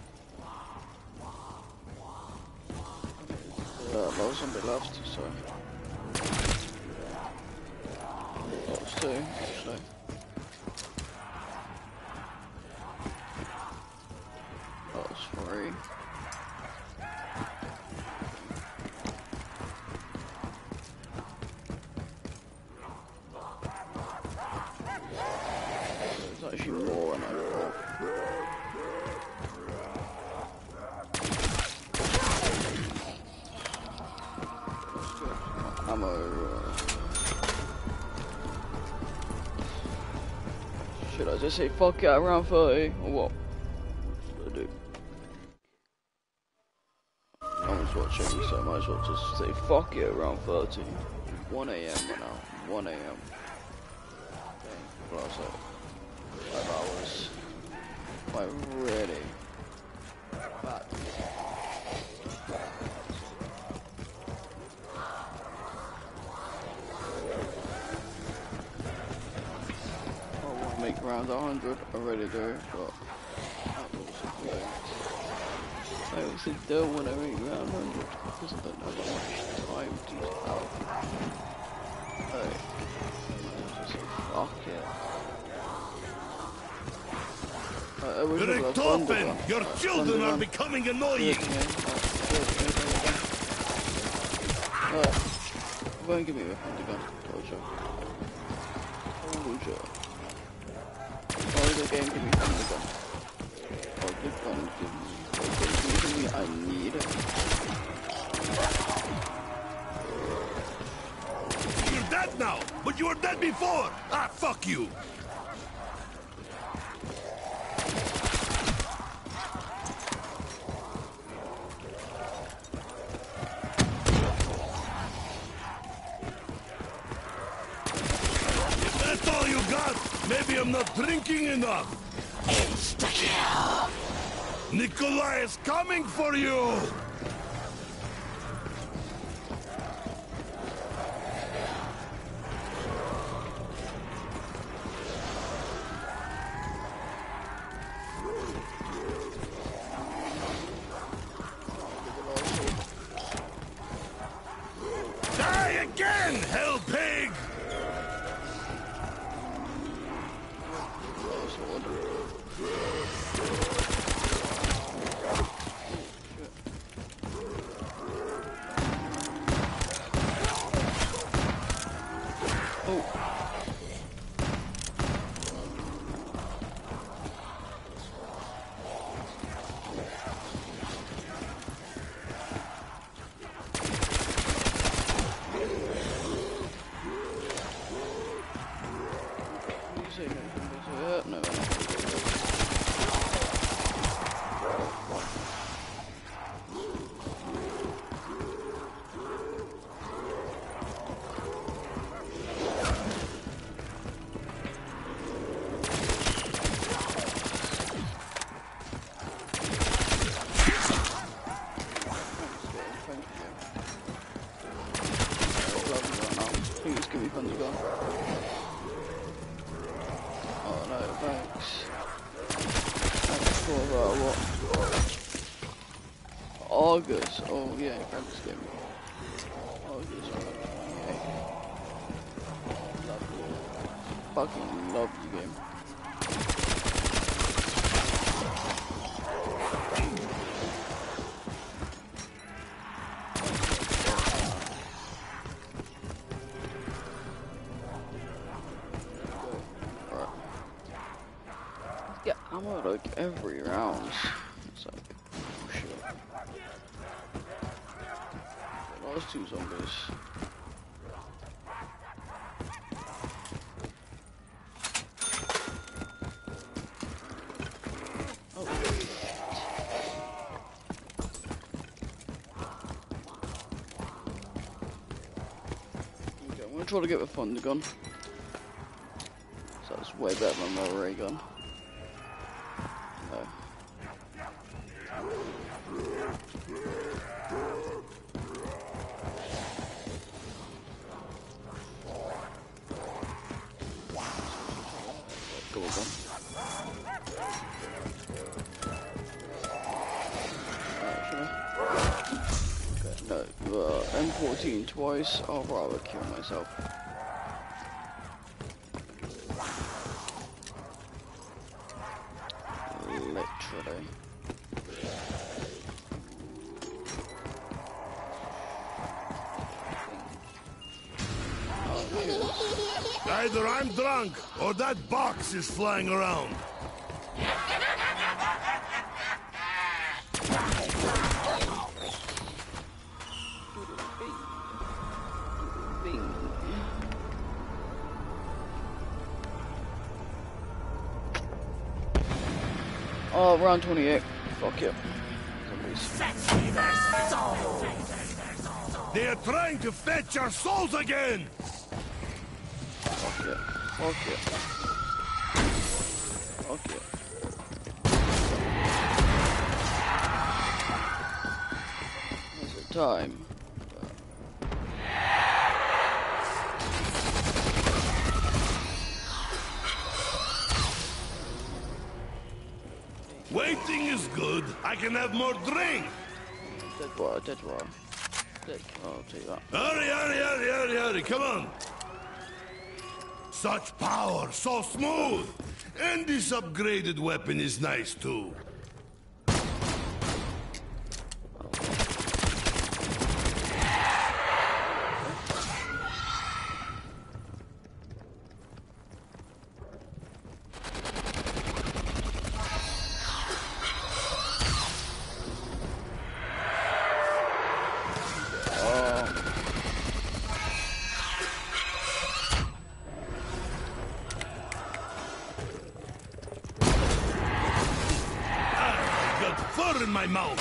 Uh, low zombie left, so. That was two, actually. That was three. There's actually more than I thought. Ammo. Uh, should I just say fuck it around thirty or what? What should I do? No one's watching, so I might as well just say fuck it around thirty. one A M now. one A M Okay, plus like five hours. Quite really bad. Make around one hundred, I already do, but I also don't want to make around one hundred because I don't know how much time to have. Like, just say, fuck it. I, I wish I could have done that. Your children are becoming annoying! Alright, go and give me a weapon to gun, told you. Told you. Oh, the game give me from the gun. Oh, the gun give me. Oh, give me, I need it. You're dead now, but you were dead before! Ah, fuck you! If that's all you got, maybe I'm not drinking enough! Insta-kill! Nikolai is coming for you! Die again, hell pig! August, oh yeah, thanks game. August, okay. Love you. Fucking love you game. Alright. Yeah, I'm on like every round. It's like, oh shit. Those two zombies. Oh. gonna try to get the thunder gun. So that's way better than my ray gun. No. Go on. No, uh, M fourteen twice, I'll rather kill myself. Literally. Oh, Either I'm drunk, or that box is flying around. Oh, round twenty-eight. Fuck it. They are trying to fetch our souls again! Fuck it. Fuck it. Fuck it. There's a time. Waiting is good. I can have more drink. Dead wire, dead wire. Dead. Oh, I'll tell you that. Hurry, hurry, hurry, hurry, hurry. Come on. Such power, so smooth. And this upgraded weapon is nice too. In my mouth.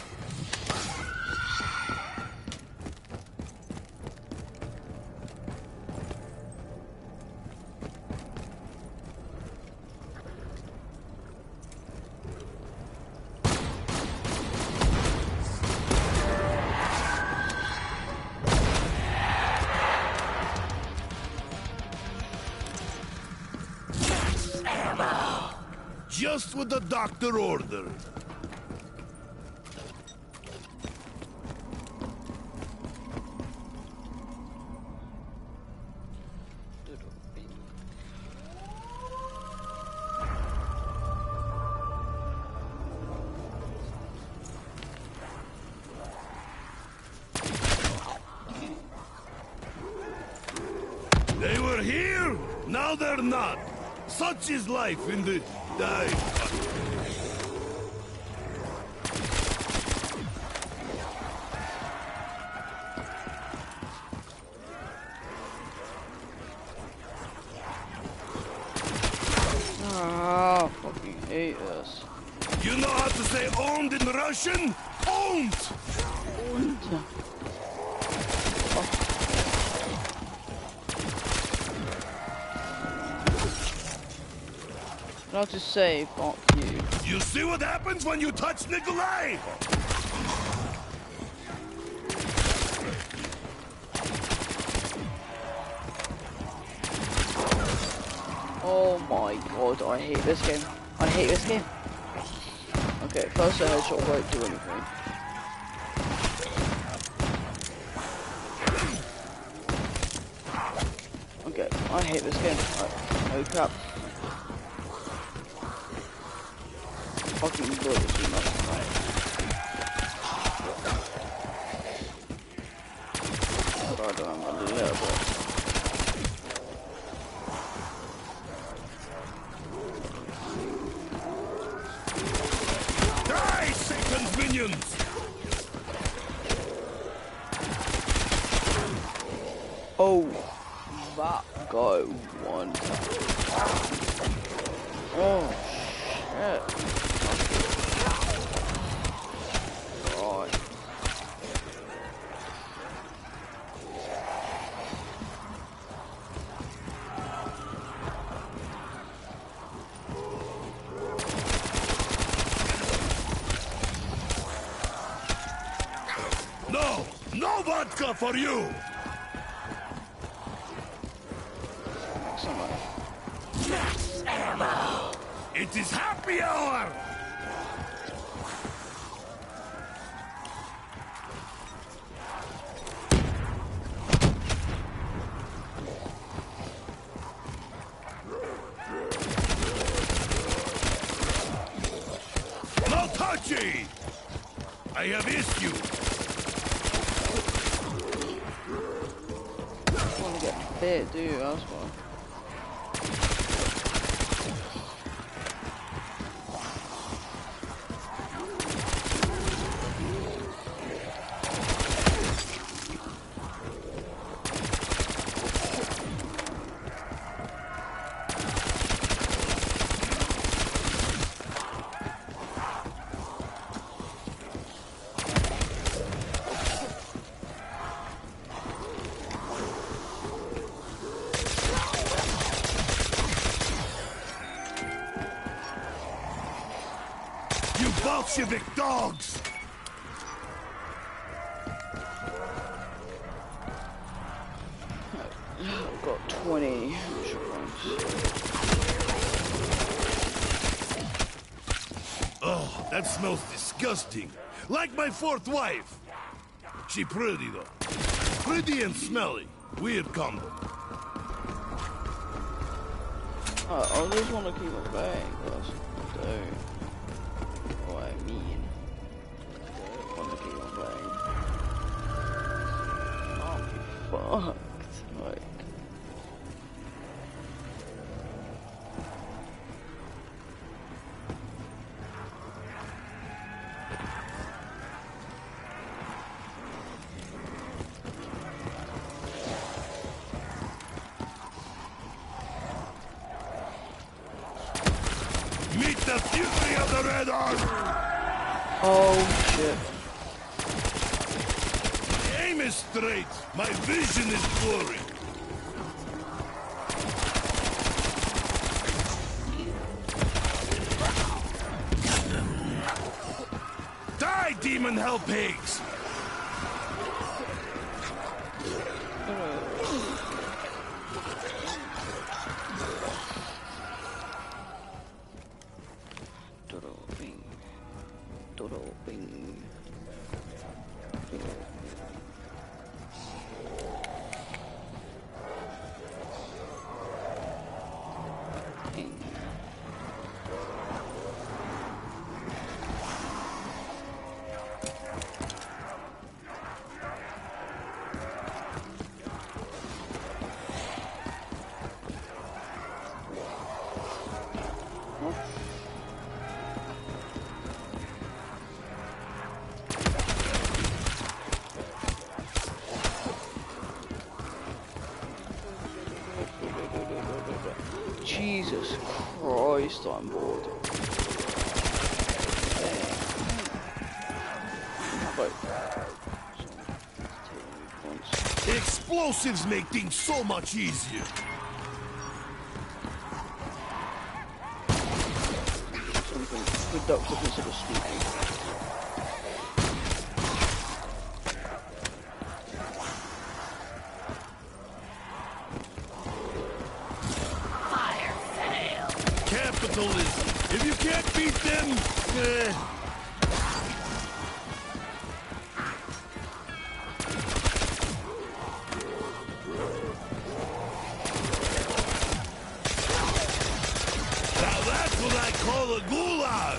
Just what the doctor ordered. They were here, now they're not. Such is life in the die. Ah, fucking hate this. You know how to say owned in Russian? Owned! Und. Not to say fuck you. You see what happens when you touch Nikolai? Oh my god, I hate this game. I hate this game. Okay, first a headshot won't do anything. Okay, I hate this game. I, no crap. Fucking bullets do nothing, right? But I don't know, a little bit. Die, Satan's minions! Oh, that guy one. Oh, shit. God. Vodka for you! Somewhere. Max ammo! It is happy hour! No touchy! I have issue! I want to get bit, do you? That's why. Bolshevik dogs! I've got twenty points. Oh, that smells disgusting. Like my fourth wife. She pretty though. Pretty and smelly. Weird combo. Uh, I just want to keep it vague, that's what I do. What I mean. I don't want to keep it vague. I'm fucked. Like. Meet the fury of the Red Army! Oh shit. My aim is straight. My vision is blurry. Die, demon hell pigs! Dodo bing. Dodo bing. Dodo bing. Jesus Christ, I'm bored. Explosives make things so much easier. Something productive instead of stupid. Capitalism. If you can't beat them, eh. Now that's what I call a goulash.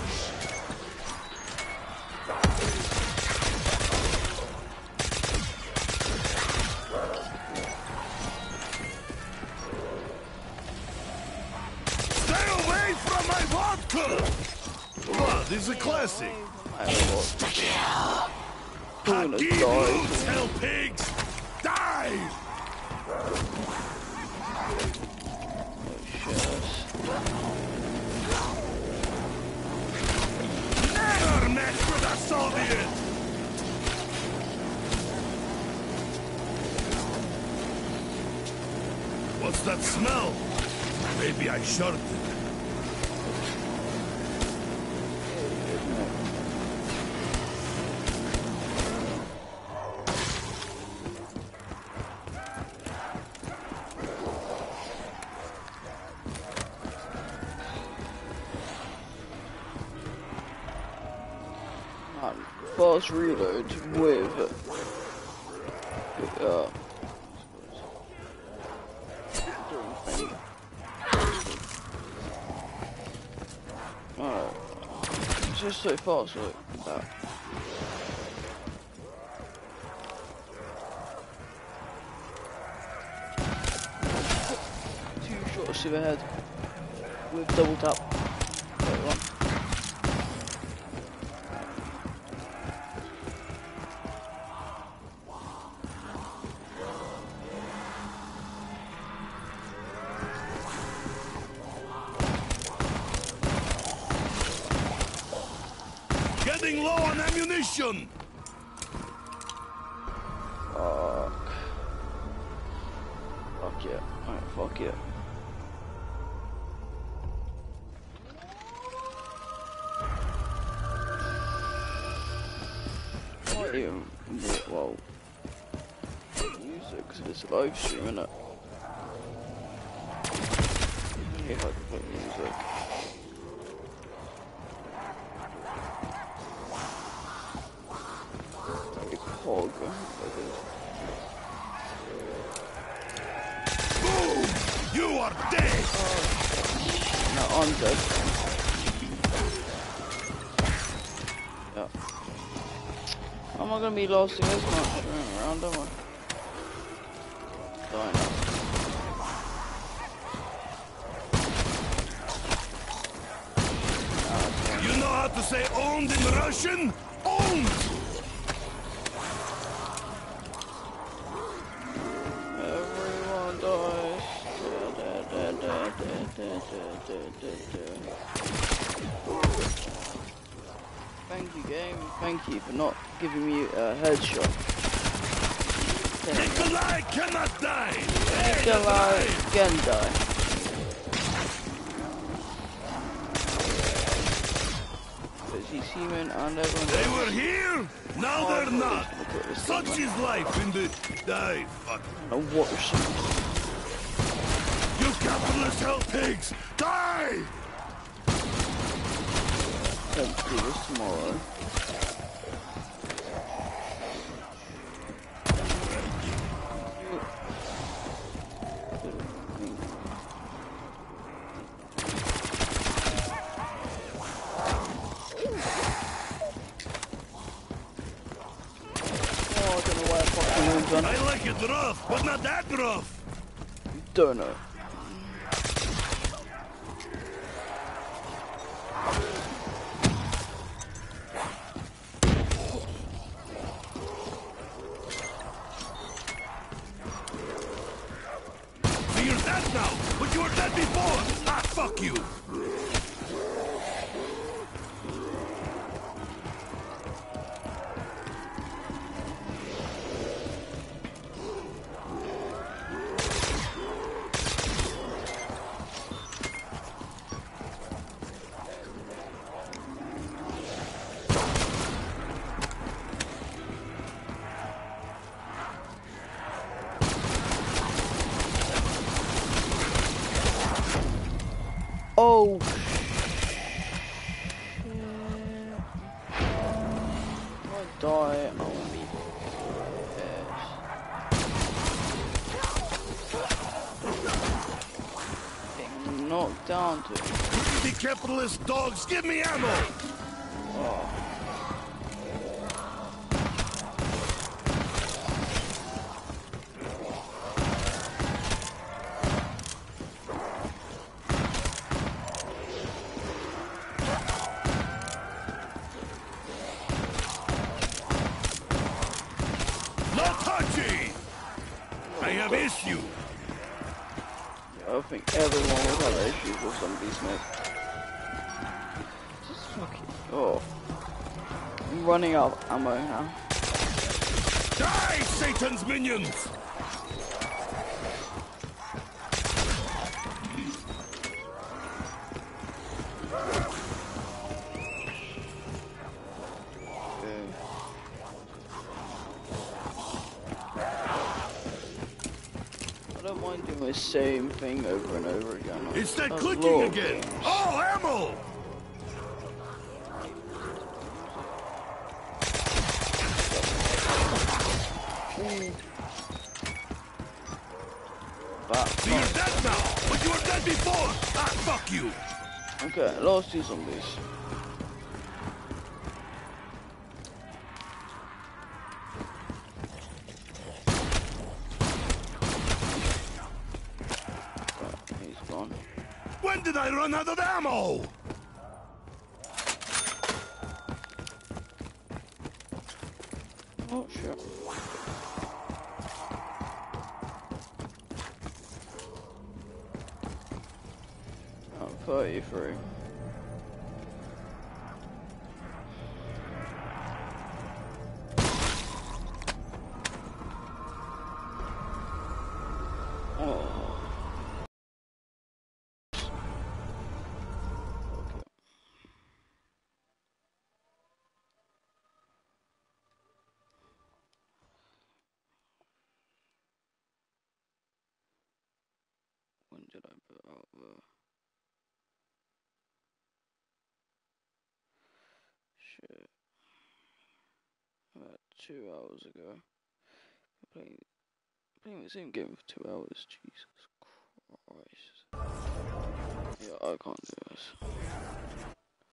Wow, this is a classic. I'm gonna Hakeem die. Lutz, hell pigs! Die! Never mess with a Soviet! What's that smell? Maybe I shorted. fast reload with uh, alright, it's just so fast like that. Two shots to the head with double tap. Wait, one. Getting low on ammunition! Fuck. Fuck yeah. Alright, fuck yeah. Not even, well, music, because it's a live stream, innit? If I could put music. Hog. Boom! You are dead! No, I'm dead. Yeah. I'm not gonna be lost in this much around, am I? Die now. You know how to say owned in Russian? Owned! Everyone dies. Da, da, da, da, da, da, da, da. Thank you, game. Thank you for not giving me a headshot. Nikolai cannot die! Nikolai can die. Busy seaman and everyone. They were here, now they're not. Look at this Such thing, is life in the... Die, fuck. man. A water suit. You capitalist hell pigs! Die! Let's do this tomorrow. I like it rough, but not that rough. Don't know. So you're dead now, but you were dead before. Ah, fuck you. Oh. If I die, I will be pissed. Getting knocked down to. The capitalist dogs, give me ammo. Oh. Issue. I think everyone will have issues with some of these maps. Just fucking. Oh. I'm running out of ammo now. Die, Satan's minions! The same thing over and over again. It's that A clicking lot. again! Oh, ammo! you. Okay, lost two zombies. Right, he's gone. When did I run out of ammo? Oh shit. I'm thirty-three. Oh. Okay. When did I put out the shit? About two hours ago. Playing, playing the same game for two hours. Jesus Christ. Yeah, I can't do this.